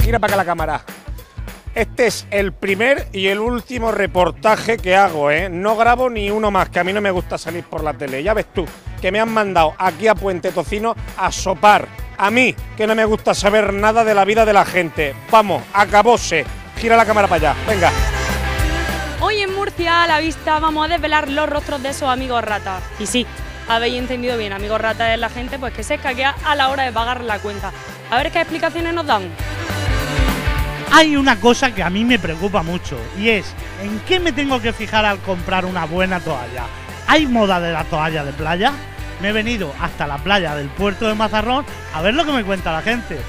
Gira para acá la cámara. Este es el primer y el último reportaje que hago, ¿eh? No grabo ni uno más, que a mí no me gusta salir por la tele. Ya ves tú, que me han mandado aquí a Puente Tocino a sopar. A mí, que no me gusta saber nada de la vida de la gente. Vamos, acabóse. Gira la cámara para allá, venga. Hoy en Murcia, a la vista, vamos a desvelar los rostros de esos amigos ratas. Y sí, habéis entendido bien, amigos ratas es la gente pues que se escaquea a la hora de pagar la cuenta. A ver qué explicaciones nos dan. Hay una cosa que a mí me preocupa mucho y es ¿en qué me tengo que fijar al comprar una buena toalla? ¿Hay moda de la toalla de playa? Me he venido hasta la playa del puerto de Mazarrón a ver lo que me cuenta la gente.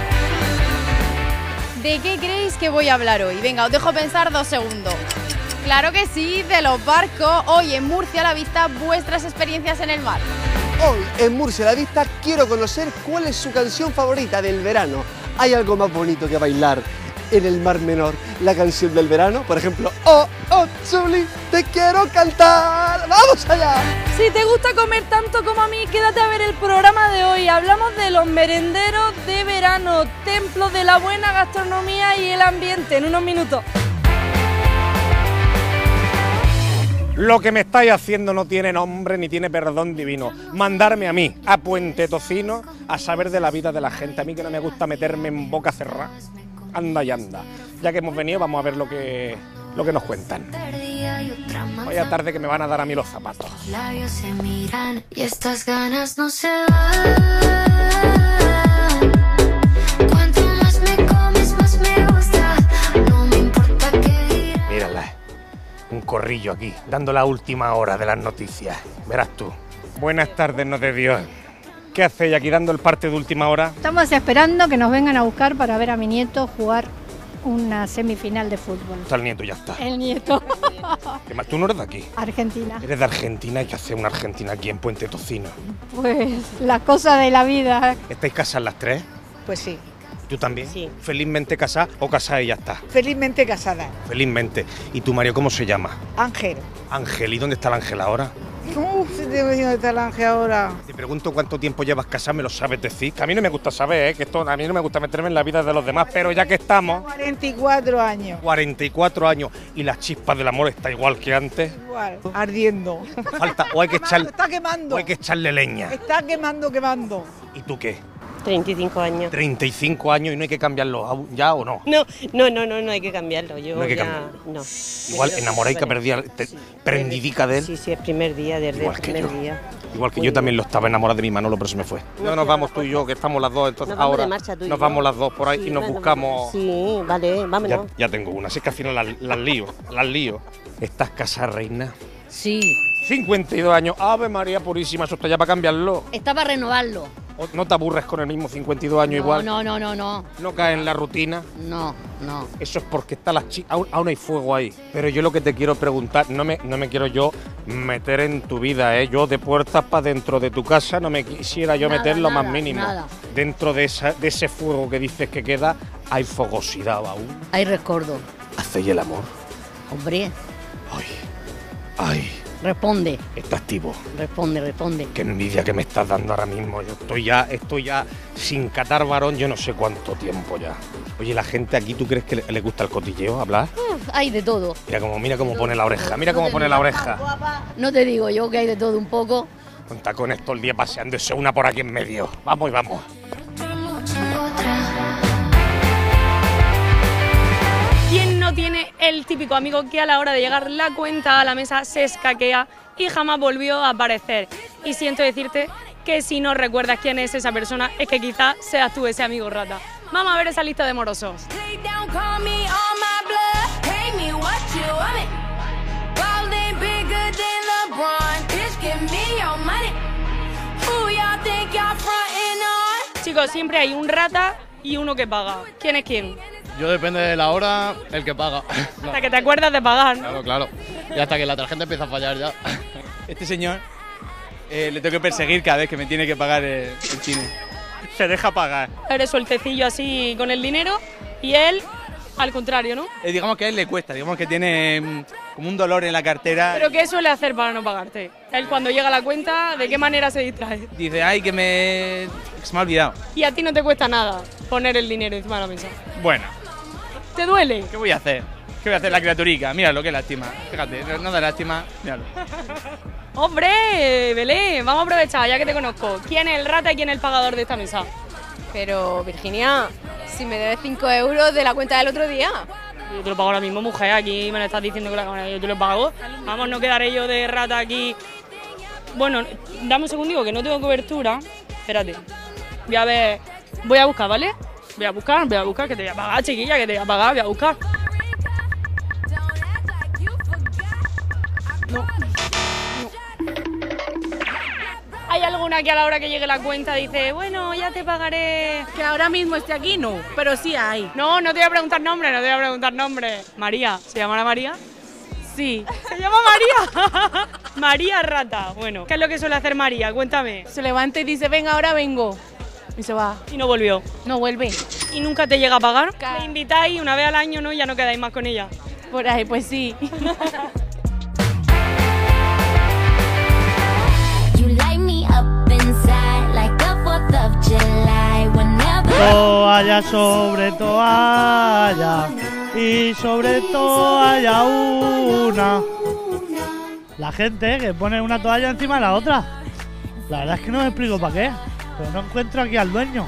¿De qué creéis que voy a hablar hoy? Venga, os dejo pensar 2 segundos. Claro que sí, de los barcos. Hoy en Murcia a la vista, vuestras experiencias en el mar. Hoy en Murcia a la vista quiero conocer cuál es su canción favorita del verano. ¿Hay algo más bonito que bailar en el Mar Menor la canción del verano? Por ejemplo, oh, oh, Chuli, te quiero cantar. ¡Vamos allá! Si te gusta comer tanto como a mí, quédate a ver el programa de hoy. Hablamos de los merenderos de verano, templo de la buena gastronomía y el ambiente en unos minutos. Lo que me estáis haciendo no tiene nombre ni tiene perdón divino. Mandarme a mí, a Puente Tocino, a saber de la vida de la gente. A mí que no me gusta meterme en boca cerrada. Anda y anda. Ya que hemos venido, vamos a ver lo que nos cuentan. Vaya tarde que me van a dar a mí los zapatos. Los labios se miran y estas ganas no se van. Cuanto más me comes, más me gusta. No me importa qué dirán. Mírala, un corrillo aquí, dando la última hora de las noticias. Verás tú. Buenas tardes, no de Dios. ¿Qué hacéis aquí dando el parte de última hora? Estamos esperando que nos vengan a buscar para ver a mi nieto jugar una semifinal de fútbol. Está el nieto, ya está. El nieto. ¿Qué más? ¿Tú no eres de aquí? Argentina. Eres de Argentina. ¿Y qué hace una Argentina aquí en Puente Tocino? Pues las cosas de la vida. ¿Estáis casadas las tres? Pues sí, ¿Tú también? Sí. ¿Felizmente casada o casada y ya está? felizmente casada. Felizmente. ¿Y tu marido cómo se llama? Ángel. Ángel. ¿Y dónde está el Ángel ahora? Uf, ¿dónde está el Ángel ahora? Te pregunto cuánto tiempo llevas casada, ¿me lo sabes decir? Que a mí no me gusta saber, que esto a mí no me gusta meterme en la vida de los demás, pero ya que estamos... 44 años. 44 años y la chispa del amor está igual que antes. Igual, ardiendo. Falta, o hay que echarle, Está quemando. o hay que echarle leña. Está quemando, quemando. ¿Y tú qué? 35 años. 35 años y no hay que cambiarlo ya o no. No hay que cambiarlo. Yo No hay que ya, cambiarlo. no. Igual enamoraica, prendidica de él. Sí, sí, el primer día, desde Igual el que primer yo. día. Igual que Muy yo también bien. lo estaba enamorado de mi Manolo, pero se me fue. No nos vamos tú y yo, que estamos las dos, entonces Nos vamos ahora de marcha, tú y nos yo. vamos las dos por ahí Sí, y nos vamos. buscamos... Sí, vale, vámonos. Ya tengo una, así que al final las lío. ¿Estás casada, reina? Sí, 52 años, Ave María Purísima, eso está ya para cambiarlo. está para renovarlo. ¿No te aburres con el mismo 52 años igual? No. ¿No caes en la rutina? No. Eso es porque está las chicas, aún hay fuego ahí. Pero yo lo que te quiero preguntar, no me quiero yo meter en tu vida, ¿eh? Yo de puertas para dentro de tu casa no me quisiera yo Nada, meter lo más nada, mínimo. nada. Dentro de ese fuego que dices que queda, hay fogosidad aún. Hay recuerdo. ¿Hacéis el amor? Hombre, Ay, responde. está activo. Responde. Qué envidia que me estás dando ahora mismo. Yo estoy ya sin catar varón, yo no sé cuánto tiempo ya. Oye, la gente aquí, ¿tú crees que le gusta el cotilleo, hablar? Hay de todo. Mira cómo pone la oreja, mira cómo pone la oreja. No te digo yo que hay de todo un poco. Con tacones todo el día paseándose una por aquí en medio. Vamos y vamos. ¿Quién no tiene el típico amigo que a la hora de llegar la cuenta a la mesa se escaquea y jamás volvió a aparecer? Y siento decirte que si no recuerdas quién es esa persona, es que quizás seas tú ese amigo rata. Vamos a ver esa lista de morosos. Chicos, siempre hay un rata y uno que paga. ¿Quién es quién? Yo depende de la hora, el que paga. No, Hasta que te acuerdas de pagar, ¿no? claro. Y hasta que la tarjeta empieza a fallar ya. Este señor le tengo que perseguir cada vez que me tiene que pagar el cine. Se deja pagar. Eres sueltecillo así con el dinero y él al contrario, ¿no? Digamos que a él le cuesta, digamos que tiene como un dolor en la cartera. ¿Pero qué suele hacer para no pagarte? Él cuando llega a la cuenta, ¿de qué manera se distrae? Dice, ay, que me Se me ha olvidado. Y a ti no te cuesta nada poner el dinero encima de la mesa. Bueno, ¿Te duele? ¿qué voy a hacer? ¿Qué voy a hacer la criaturica? Míralo, qué lástima. Fíjate, no da lástima, míralo. ¡Hombre! Belén, vamos a aprovechar, ya que te conozco. ¿Quién es el rata y quién es el pagador de esta mesa? Pero, Virginia, si me debes 5 euros de la cuenta del otro día. Yo te lo pago ahora mismo, mujer, aquí me lo estás diciendo que la cámara, yo te lo pago. Vamos, no quedaré yo de rata aquí. Bueno, dame un segundito que no tengo cobertura. Espérate. Voy a ver, voy a buscar, ¿vale? Voy a buscar, que te voy a pagar, chiquilla, que te voy a pagar, voy a buscar. No. ¿Hay alguna que a la hora que llegue la cuenta dice, bueno, ya te pagaré? Que ahora mismo esté aquí, no, pero sí hay. No, no te voy a preguntar nombre, María, ¿se llamará María? Sí. ¿Se llama María? María Rata. Bueno, ¿qué es lo que suele hacer María? Cuéntame. Se levanta y dice, venga, ahora vengo. Y se va. Y no volvió. No vuelve. ¿Y nunca te llega a pagar? ¿Le invitáis una vez al año, no? Ya no quedáis más con ella. Por ahí, pues sí. Toalla sobre toalla y sobre toalla una. La gente que pone una toalla encima de la otra. La verdad es que no me explico para qué, pero no encuentro aquí al dueño.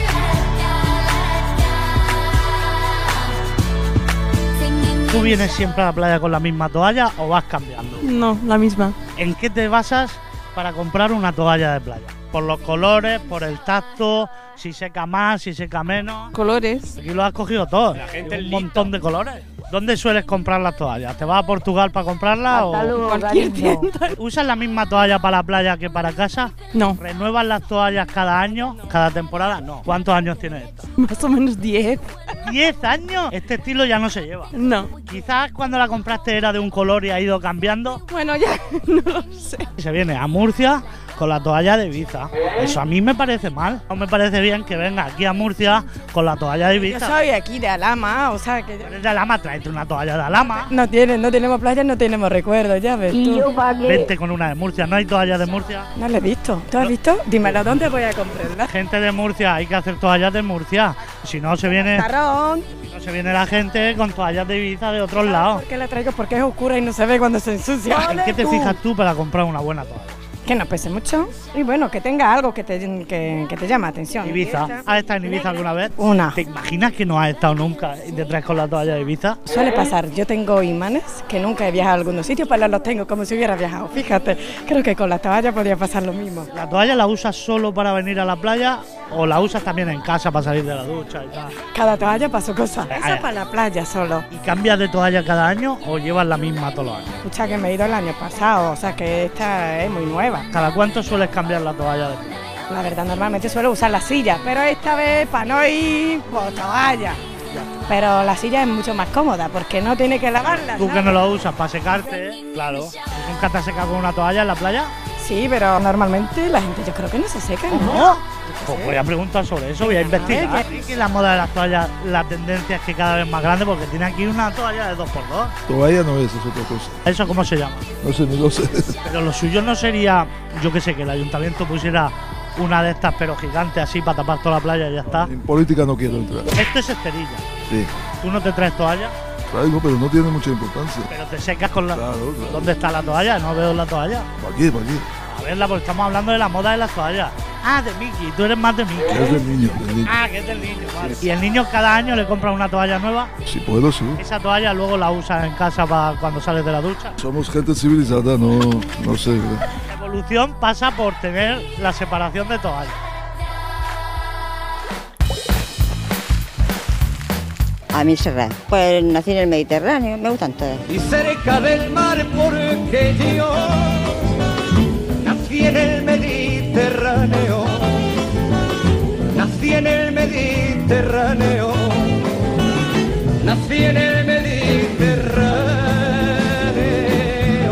¿Tú vienes siempre a la playa con la misma toalla o vas cambiando? No, la misma. ¿En qué te basas para comprar una toalla de playa? ¿Por los colores, por el tacto, si seca más, si seca menos? Colores. Aquí lo has cogido todo, La gente un es montón de colores. ¿Dónde sueles comprar las toallas? ¿Te vas a Portugal para comprarlas o Cualquier tienda. usas la misma toalla para la playa que para casa? No, ¿Renuevas las toallas cada año, cada temporada? No. ¿Cuántos años tiene esta? más o menos 10. ¿10 años? Este estilo ya no se lleva. No. Quizás cuando la compraste era de un color y ha ido cambiando. Bueno, ya no lo sé. Se viene a Murcia con la toalla de Ibiza. Eso a mí me parece mal. No me parece bien que venga aquí a Murcia con la toalla de Yo Ibiza. soy aquí de Alhama, o sea que... Eres de Alhama, tráete una toalla de Alhama. No tenemos playa, no tenemos recuerdos, ya ves tú. Vente con una de Murcia. ¿No hay toallas de Murcia? No la he visto. ¿Tú has visto? Dímelo, ¿dónde voy a comprarla? Gente de Murcia, hay que hacer toallas de Murcia. Si no se viene, Tarrón. no se viene la gente con toallas de Ibiza de otros lados. ¿Por qué la traigo? Porque es oscura y no se ve cuando se ensucia. ¿En qué te fijas tú para comprar una buena toalla? Que no pese mucho y bueno, que tenga algo que te llame la atención. Ibiza. ¿Has estado en Ibiza alguna vez? Una. ¿Te imaginas que no has estado nunca y te traes con la toalla de Ibiza? Suele pasar, yo tengo imanes que nunca he viajado a algunos sitios, pero los tengo como si hubiera viajado. Fíjate, creo que con la toalla podría pasar lo mismo. ¿La toalla la usas solo para venir a la playa o la usas también en casa para salir de la ducha y tal? Cada toalla para su cosa. Esa es para la playa solo. ¿Y cambias de toalla cada año o llevas la misma todos los años? Escucha que me he ido el año pasado, o sea que esta es muy nueva. ¿Cada cuánto sueles cambiar la toalla de playa? La verdad, normalmente suelo usar la silla, pero esta vez para no ir, pues toalla. Pero la silla es mucho más cómoda porque no tiene que lavarla. Tú que ¿sabes? no lo usas para secarte, claro. ¿Tú nunca te has secado con una toalla en la playa? Sí, pero normalmente la gente yo creo que no se seca, ¿no? ¿Cómo? Pues voy a preguntar sobre eso, voy a investigar. Es que la moda de las toallas, la tendencia es que cada vez más grande porque tiene aquí una toalla de 2x2. Toalla no es otra cosa. ¿Eso cómo se llama? No sé, ni lo sé. Pero lo suyo no sería, yo que sé, que el ayuntamiento pusiera una de estas pero gigante así para tapar toda la playa y ya está. En política no quiero entrar. Esto es esterilla. Sí. ¿Tú no te traes toalla? Traigo, pero no tiene mucha importancia. Pero te secas con la... Claro, claro. ¿Dónde está la toalla? No veo la toalla. ¿Para qué? ¿Para qué? A verla, porque estamos hablando de la moda de las toallas. Ah, de Mickey. Tú eres más de Mickey. Es del niño, del niño. Ah, que es del niño, vale. ¿Y el niño cada año le compra una toalla nueva? Si puedo, sí. Esa toalla luego la usas en casa para cuando sales de la ducha. Somos gente civilizada, no sé. La evolución pasa por tener la separación de toallas. A mí Serrat. Pues nací en el Mediterráneo, me gustan todas. Y cerca del mar porque yo nací en el Mediterráneo, nací en el Mediterráneo, nací en el Mediterráneo.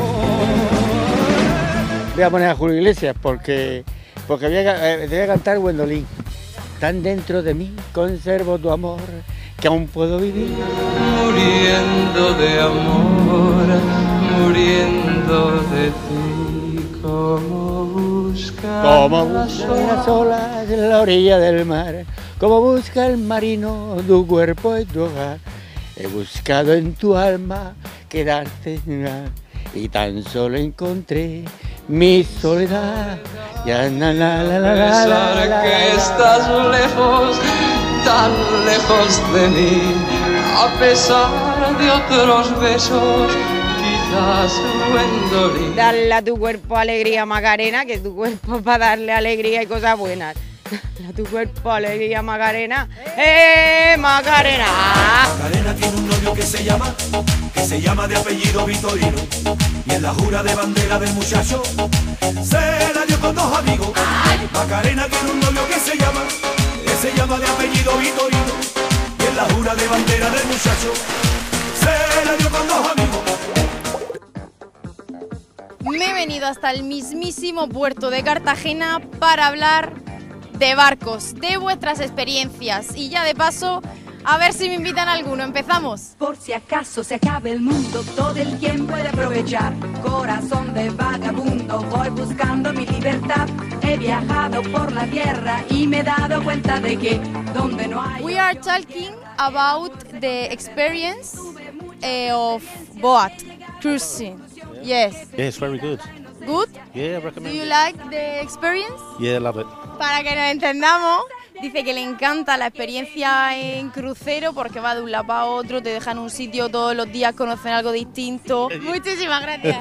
Voy a poner a Julio Iglesias porque voy a cantar Gwendolyn. Tan dentro de mí conservo tu amor que aún puedo vivir. Muriendo de amor, muriendo de ti, como como buscan las olas en la orilla del mar, como busca el marino tu cuerpo y tu hogar. He buscado en tu alma quedarte y tan solo encontré mi soledad. Ya, Pensar que estás lejos, tan lejos de mí, a pesar de otros besos, quizás Gwendolyn. Dale a tu cuerpo alegría, Macarena, que tu cuerpo para darle alegría y cosas buenas. Dale a tu cuerpo alegría, Macarena. Macarena! Macarena tiene un novio que se llama de apellido Vitorino, y en la jura de bandera del muchacho se la dio con dos amigos. Macarena tiene un novio que se llama de apellido Vitorino, y en la jura de bandera del muchacho se la dio con dos amigos. Me he venido hasta el mismísimo puerto de Cartagena para hablar de barcos, de vuestras experiencias y ya de paso a ver si me invitan a alguno. Empezamos. Por si acaso se acabe el mundo, todo el tiempo he de aprovechar. Corazón de vagabundo, voy buscando mi libertad. He viajado por la tierra y me he dado cuenta de que donde no hay... We are talking about the experience of boat cruising. Yes. Yes, very good. Good? Yeah, I Do recommend you it. like the experience? Yeah, love it. Para que nos entendamos, dice que le encanta la experiencia en crucero porque va de un lado para otro, te dejan en un sitio todos los días, conocen algo distinto. Muchísimas gracias.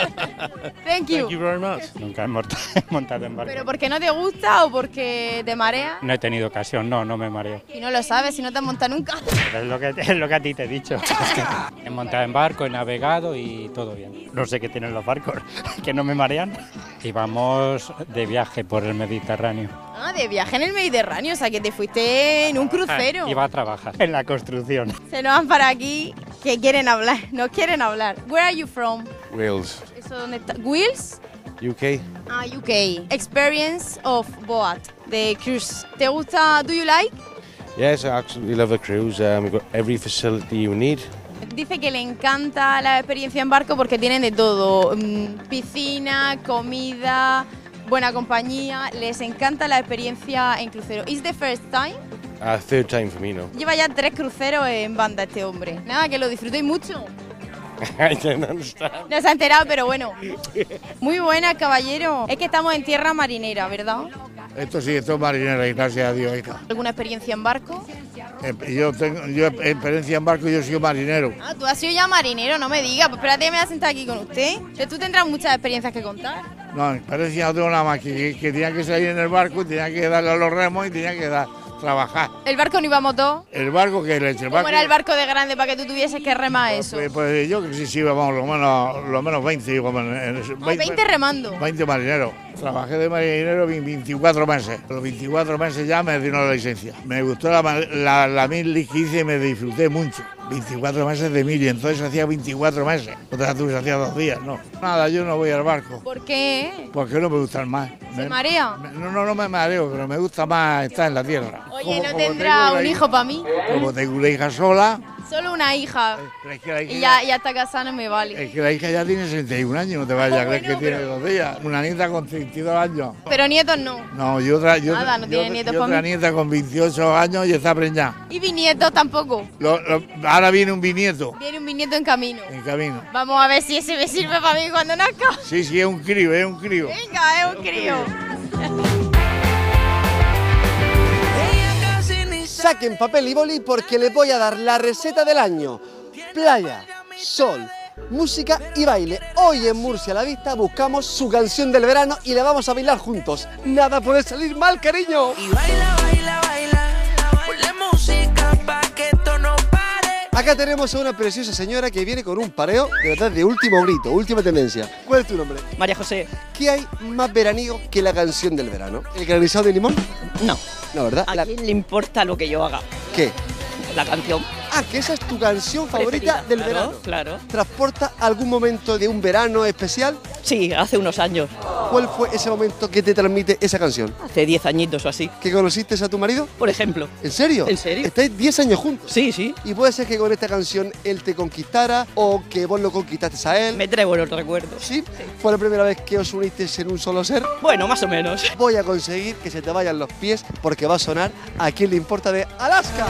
Thank you. Thank you very much. Nunca he montado en barco. ¿Pero porque no te gusta o porque te marea? No he tenido ocasión, no me mareo. Y no lo sabes, si no te has montado nunca. Es lo que a ti te he dicho. He montado en barco, he navegado y todo bien. No sé qué tienen los barcos, que no me marean. Y vamos de viaje por el Mediterráneo. Ah, de viaje en el Mediterráneo, o sea que te fuiste en un crucero. Iba a trabajar en la construcción. Se nos van para aquí que quieren hablar, nos quieren hablar. Where are you from? Wales, ¿Eso dónde está? ¿Wales? UK. Ah, UK. Experience of boat, the cruise. ¿Te gusta? Do you like? Yes, I absolutely love the cruise. We've got every facility you need. Dice que le encanta la experiencia en barco porque tienen de todo. Piscina, comida, buena compañía. Les encanta la experiencia en crucero. ¿Is the first time? Third time for me, no. Lleva ya 3 cruceros en banda este hombre. Nada, que lo disfrutéis mucho. I don't understand. No se ha enterado, pero bueno. Muy buena, caballero. Es que estamos en tierra marinera, ¿verdad? Esto sí, esto es marinera y gracias a Dios. Hija. ¿Alguna experiencia en barco? Yo experiencia en barco, yo soy marinero. Ah, tú has sido ya marinero, no me digas. Pues espérate, me voy a sentar aquí con usted. Tú tendrás muchas experiencias que contar. No, experiencia no tengo nada más que tenía que salir en el barco, tenía que darle a los remos y tenía que trabajar. ¿El barco no íbamos todos? El barco que leche. ¿Cómo era el barco de grande para que tú tuvieses que remar eso? Pues yo que sí, vamos, lo menos 20. Como 20 remando. 20 marineros. Trabajé de marinero 24 meses. Los 24 meses ya me dieron la licencia. Me gustó la mili que hice y me disfruté mucho. 24 meses de mili, entonces hacía 24 meses. Otra tú se hacía 2 días, no. Nada, yo no voy al barco. ¿Por qué? Porque no me gustan más. ¿Se marea? No me mareo, pero me gusta más estar en la tierra. Oye, ¿no tendrá un hijo para mí? Como tengo una hija sola. Solo una hija. Es que la hija y ya está casada, no me vale. Es que la hija ya tiene 61 años, no te vayas a creer que tiene 2 días. Una nieta con 32 años. Pero nietos no. No, y otra, Nada, no tiene nietos para otra mí. nieta con 28 años y está preñada. ¿Y bisnietos tampoco? Ahora viene un bisnieto. Viene un bisnieto en camino. En camino. Vamos a ver si ese me sirve para mí cuando nazca. Sí, es un crío, es un crío. Venga, es un crío. Saquen papel y boli porque les voy a dar la receta del año. Playa, sol, música y baile. Hoy en Murcia a la Vista buscamos su canción del verano y la vamos a bailar juntos. Nada puede salir mal, cariño. Y baila, baila, baila, ponle música pa' que esto no pare. Acá tenemos a una preciosa señora que viene con un pareo de verdad de último grito, última tendencia. ¿Cuál es tu nombre? María José. ¿Qué hay más veraniego que la canción del verano? ¿El granizado de limón? No. No, ¿verdad? ¿A quién le importa lo que yo haga? ¿Qué? La canción. Ah, que esa es tu canción favorita Preferida, del claro, verano. Claro. ¿Transporta algún momento de un verano especial? Sí, hace unos años. ¿Cuál fue ese momento que te transmite esa canción? Hace 10 añitos o así. ¿Que conociste a tu marido? Por ejemplo. ¿En serio? ¿En serio? ¿Estáis 10 años juntos? Sí, sí. ¿Y puede ser que con esta canción él te conquistara o que vos lo conquistaste a él? Me trae buenos recuerdos. ¿Sí? ¿Fue la primera vez que os unisteis en un solo ser? Bueno, más o menos. Voy a conseguir que se te vayan los pies porque va a sonar A quién le importa de Alaska.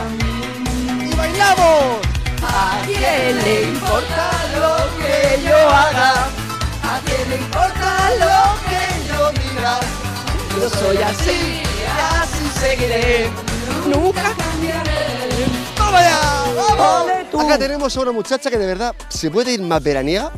¡Y bailamos! ¿A quién le importa lo que yo haga? ¿A quién le importa lo que yo diga? Yo soy así, así seguiré. Nunca cambiaré. ¡Toma ya! ¡Vamos! Acá tenemos a una muchacha que de verdad se puede ir más veraniega.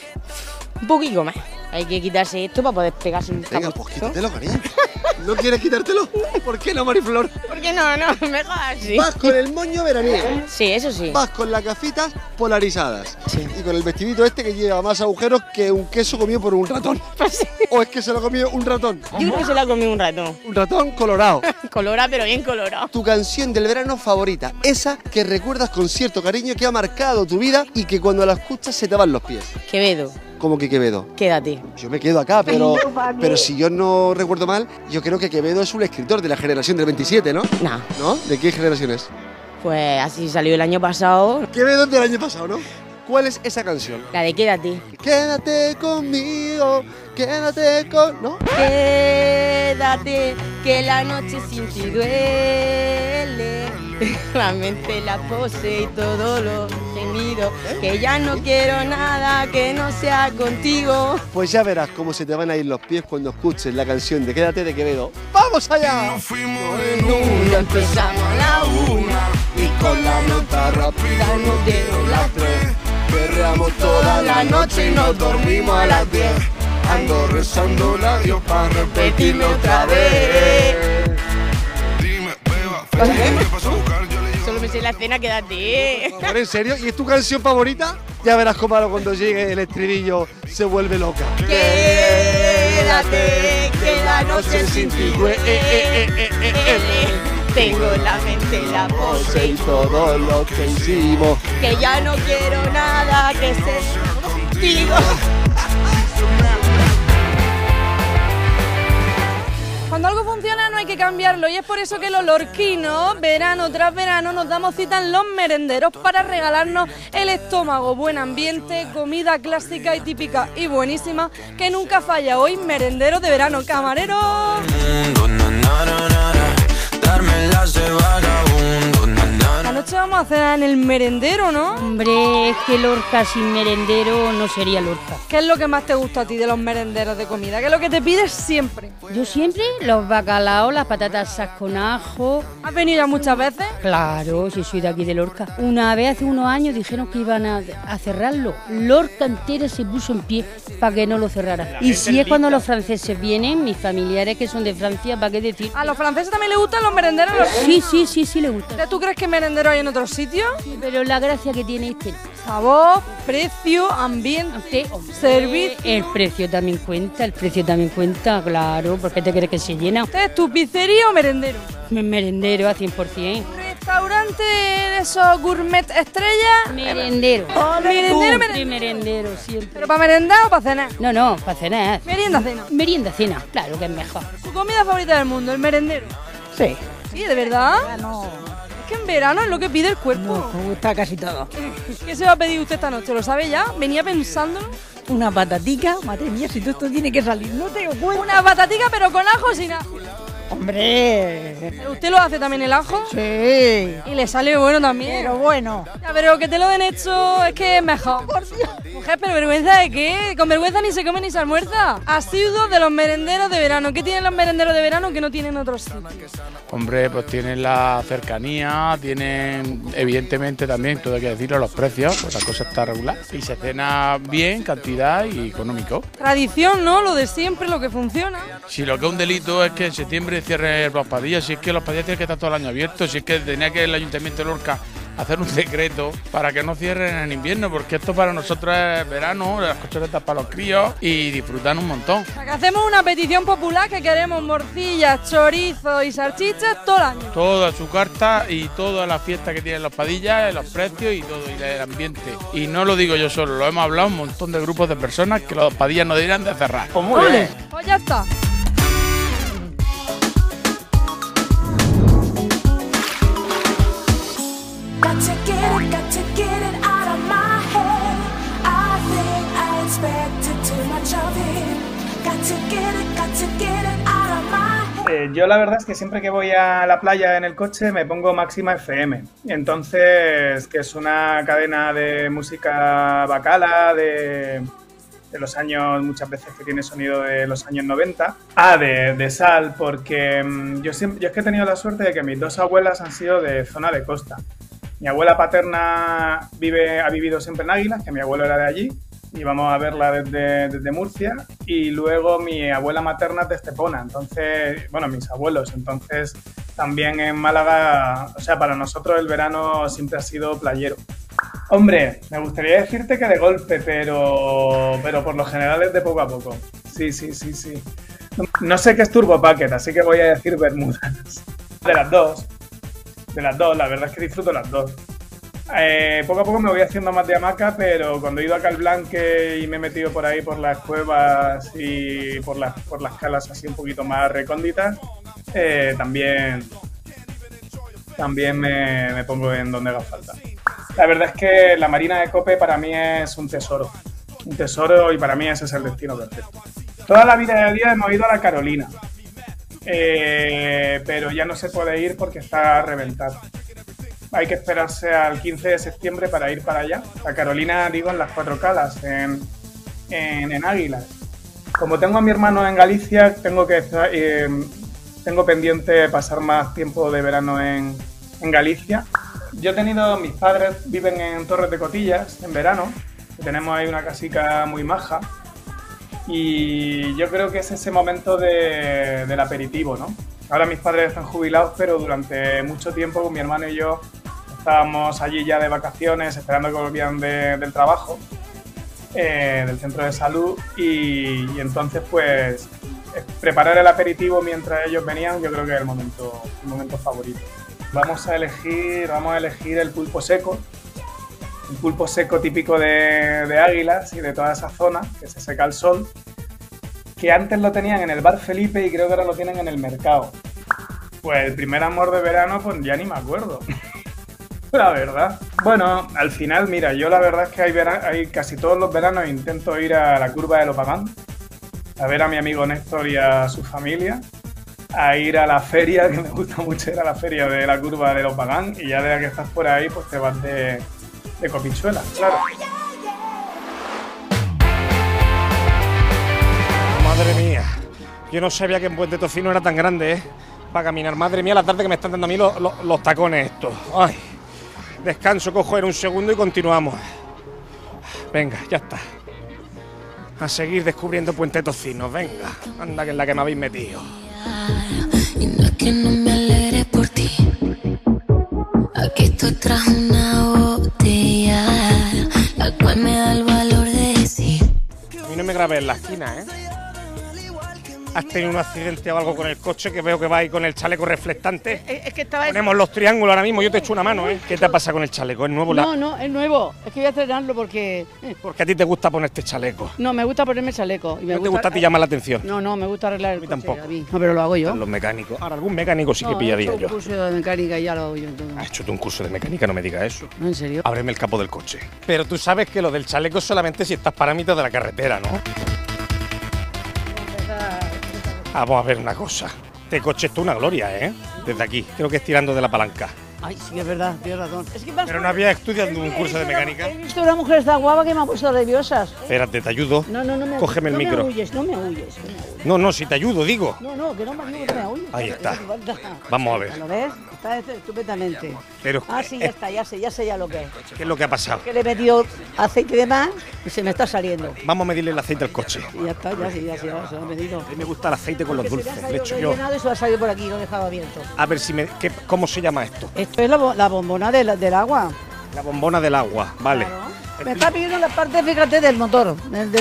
Un poquito más. Hay que quitarse esto para poder pegarse un Venga, pues quítatelo, cariño. ¿No quieres quitártelo? ¿Por qué no, Mariflor? ¿Por qué no? Mejor así. Vas con el moño veraniego. Sí, eso sí. Vas con las gafitas polarizadas. Sí. Y con el vestidito este que lleva más agujeros que un queso comido por un ratón. Sí. ¿O es que se lo ha comido un ratón? Yo creo que se lo ha comido un ratón. Un ratón colorado. Colorado, pero bien colorado. Tu canción del verano favorita. Esa que recuerdas con cierto cariño, que ha marcado tu vida y que cuando la escuchas se te van los pies. Quevedo. ¿Cómo que Quevedo? Quédate. Yo me quedo acá, pero si yo no recuerdo mal, yo creo que Quevedo es un escritor de la generación del 27, ¿no? No. ¿No? ¿De qué generación es? Pues así salió el año pasado. Quevedo es del año pasado, ¿no? ¿Cuál es esa canción? La de Quédate. Quédate conmigo, quédate con... ¿no? Quédate, que la noche sin ti duele. La mente la posee y todo lo temido. Que ya no quiero nada que no sea contigo. Pues ya verás cómo se te van a ir los pies cuando escuches la canción de Quédate de Quevedo. ¡Vamos allá! Nos fuimos en una, empezamos a la 1 y con la nota rápida nos dieron las 3. Perreamos toda la noche y nos dormimos a las 10. Ando rezando a Dios para repetirme otra vez. Dime, beba, ¿qué pasó a buscar? Solo me sé la escena, Quédate. ¿Por en serio? ¿Y es tu canción favorita? Ya verás cómo ahora cuando llegue el estribillo se vuelve loca. Quédate, que la noche sin ti duele. Tengo la mente la posee y todo lo que hicimos. Que ya no quiero nada que esté contigo. Cuando algo funciona no hay que cambiarlo y es por eso que los lorquinos, verano tras verano, nos damos cita en los merenderos para regalarnos el estómago, buen ambiente, comida clásica y típica y buenísima que nunca falla. Hoy, merenderos de verano, camareros. Anoche vamos a cenar en el merendero, ¿no? Hombre, es que Lorca sin merendero no sería Lorca. ¿Qué es lo que más te gusta a ti de los merenderos de comida? ¿Qué es lo que te pides siempre? Yo siempre los bacalaos, las patatas asas con ajo. ¿Has venido ya muchas veces? Claro, si soy de aquí de Lorca. Una vez hace unos años dijeron que iban a cerrarlo. Lorca entera se puso en pie para que no lo cerraran. Y si es cuando los franceses vienen, mis familiares que son de Francia, ¿para qué decir? ¿A los franceses también les gustan los merenderos? Sí, les gustan. ¿Tú crees que merenderos hay en otros sitios? Sí, pero la gracia que tiene este. Sabor, precio, ambiente, servicio. El precio también cuenta, claro, porque te crees que se llena. ¿Es tu pizzería o merendero? Merendero a 100%. ¿Restaurante de esos gourmet estrellas? Merendero. Merendero siempre. ¿Pero para merendar o para cenar? No, para cenar. ¿Merienda-cena? Merienda-cena, claro que es mejor. ¿Tu comida favorita del mundo, el merendero? Sí. ¿Sí, de verdad? No. Es que en verano es lo que pide el cuerpo. No, me gusta casi todo. ¿Qué se va a pedir usted esta noche? ¿Lo sabe ya? ¿Venía pensándolo? Una patatica, madre mía, si todo esto tiene que salir, no te lo cuento. Una patatica pero con ajo o sin ajo. Hombre. ¿Usted lo hace también el ajo? Sí. Y le sale bueno también. Pero bueno. Ya, pero que te lo den hecho es que es mejor. Por Dios. Mujer, ¿pero vergüenza de qué? Con vergüenza ni se come ni se almuerza. Asiduo de los merenderos de verano. ¿Qué tienen los merenderos de verano que no tienen otros sitios? Hombre, pues tienen la cercanía, tienen evidentemente también, todo hay que decirlo, los precios, pues la cosa está regular. Y se cena bien, cantidad y económico. Tradición, ¿no? Lo de siempre, lo que funciona. Si lo que es un delito es que en septiembre cierre Los Padillas, si es que Los Padillas tienen que estar todo el año abiertos, si es que tenía que el Ayuntamiento de Lorca hacer un decreto para que no cierren en invierno, porque esto para nosotros es verano, las colchonetas para los críos y disfrutan un montón. O sea, que hacemos una petición popular que queremos morcillas, chorizo y salchichas todo el año. Toda su carta y toda la fiesta que tienen los Padillas, los precios y todo, y el ambiente. Y no lo digo yo solo, lo hemos hablado un montón de grupos de personas que los Padillas no deberían de cerrar. Pues muy bien. Pues ya está. Yo la verdad es que siempre que voy a la playa en el coche me pongo Máxima FM. Entonces, que es una cadena de música bacala de los años, muchas veces que tiene sonido de los años 90. De sal, porque yo es que he tenido la suerte de que mis dos abuelas han sido de zona de costa. Mi abuela paterna ha vivido siempre en Águilas, que mi abuelo era de allí. Y vamos a verla desde Murcia, y luego mi abuela materna es de Estepona, entonces, bueno, mis abuelos, entonces también en Málaga, o sea, para nosotros el verano siempre ha sido playero. Hombre, me gustaría decirte que de golpe, pero por lo general es de poco a poco. Sí. No sé qué es Turbo Packet, así que voy a decir Bermudas. De las dos, la verdad es que disfruto las dos. Poco a poco me voy haciendo más de hamaca, pero cuando he ido a Calblanque y me he metido por ahí por las cuevas y por las calas así un poquito más recónditas, también me pongo en donde haga falta. La verdad es que la Marina de Cope para mí es un tesoro, y para mí ese es el destino perfecto. Toda la vida del día hemos ido a la Carolina, pero ya no se puede ir porque está reventada. Hay que esperarse al 15 de septiembre para ir para allá. La Carolina, digo, en las Cuatro Calas, en Águilas. Como tengo a mi hermano en Galicia, tengo pendiente pasar más tiempo de verano en Galicia. Mis padres viven en Torres de Cotillas en verano. Tenemos ahí una casica muy maja. Y yo creo que es ese momento del aperitivo, ¿no? Ahora mis padres están jubilados, pero durante mucho tiempo con mi hermano y yo estábamos allí ya de vacaciones, esperando que volvieran del trabajo, del centro de salud, y entonces pues preparar el aperitivo mientras ellos venían, yo creo que es el momento favorito. Vamos a elegir el pulpo seco, típico de Águilas y de toda esa zona, que se seca al sol, que antes lo tenían en el Bar Felipe y creo que ahora lo tienen en el mercado. Pues el primer amor de verano, pues ya ni me acuerdo. La verdad. Bueno, al final, mira, yo la verdad es que hay casi todos los veranos intento ir a la curva de Lopagán, a ver a mi amigo Néstor y a su familia, a ir a la feria, que me gusta mucho ir a la feria de la curva de Lopagán, y ya desde que estás por ahí, pues te vas de copichuela, claro. Madre mía, yo no sabía que en Puente Tocino era tan grande, ¿eh? Para caminar. Madre mía, la tarde que me están dando a mí los tacones estos. Ay, descanso, cojo en un segundo y continuamos. Venga, ya está. A seguir descubriendo Puente Tocino, venga. Anda, que es la que me habéis metido. Y no es que no me alegre por ti. Aquí estoy tras una botella, la cual me da el valor de decir. A mí no me grabé en la esquina, ¿eh? ¿Has tenido un accidente o algo con el coche? Que veo que va ahí con el chaleco reflectante. Es que estaba... Ponemos los triángulos ahora mismo, yo te echo una mano, ¿eh? ¿Qué te pasa con el chaleco? ¿Es nuevo? No, es nuevo. Es que voy a estrenarlo porque... Porque a ti te gusta ponerte chaleco. No, me gusta ponerme chaleco. Y ¿No te gusta a ti llamar la atención? No, me gusta arreglar el coche. Tampoco. A mí. No, pero lo hago yo. Los mecánicos. Ahora, algún mecánico sí que pillaría yo. He hecho un curso de mecánica y ya lo hago yo todo. ¿Has hecho tú un curso de mecánica? No me digas eso. ¿No, en serio? Ábreme el capó del coche. Pero tú sabes que lo del chaleco es solamente si estás para mitad de la carretera, ¿no? Vamos a ver una cosa. Este coche es una gloria, ¿eh? Desde aquí. Creo que es tirando de la palanca. Ay, sí, es verdad, tienes razón. Es que pero no había estudiado un curso de mecánica. He visto una mujer tan guapa que me ha puesto nerviosas. Espérate, te ayudo. No me Cógeme el micro. No me huyes. No, si te ayudo, digo. No, que no me ayudes, que me huyes. Ahí está. Vamos a ver. ¿Lo ves? está estupendamente. Pero, Sí, ya está, ya sé ya lo que es. ¿qué es lo que ha pasado? Que le he metido aceite de más y se me está saliendo. Vamos a medirle el aceite al coche. Y ya está, ya se lo he medido. A mí me gusta el aceite con los dulces, le echo yo. Y eso ha salido por aquí, lo he dejado abierto. A ver si ¿cómo se llama esto? Esto es la bombona del agua. La bombona del agua, vale. Me está pidiendo la parte, fíjate, del motor,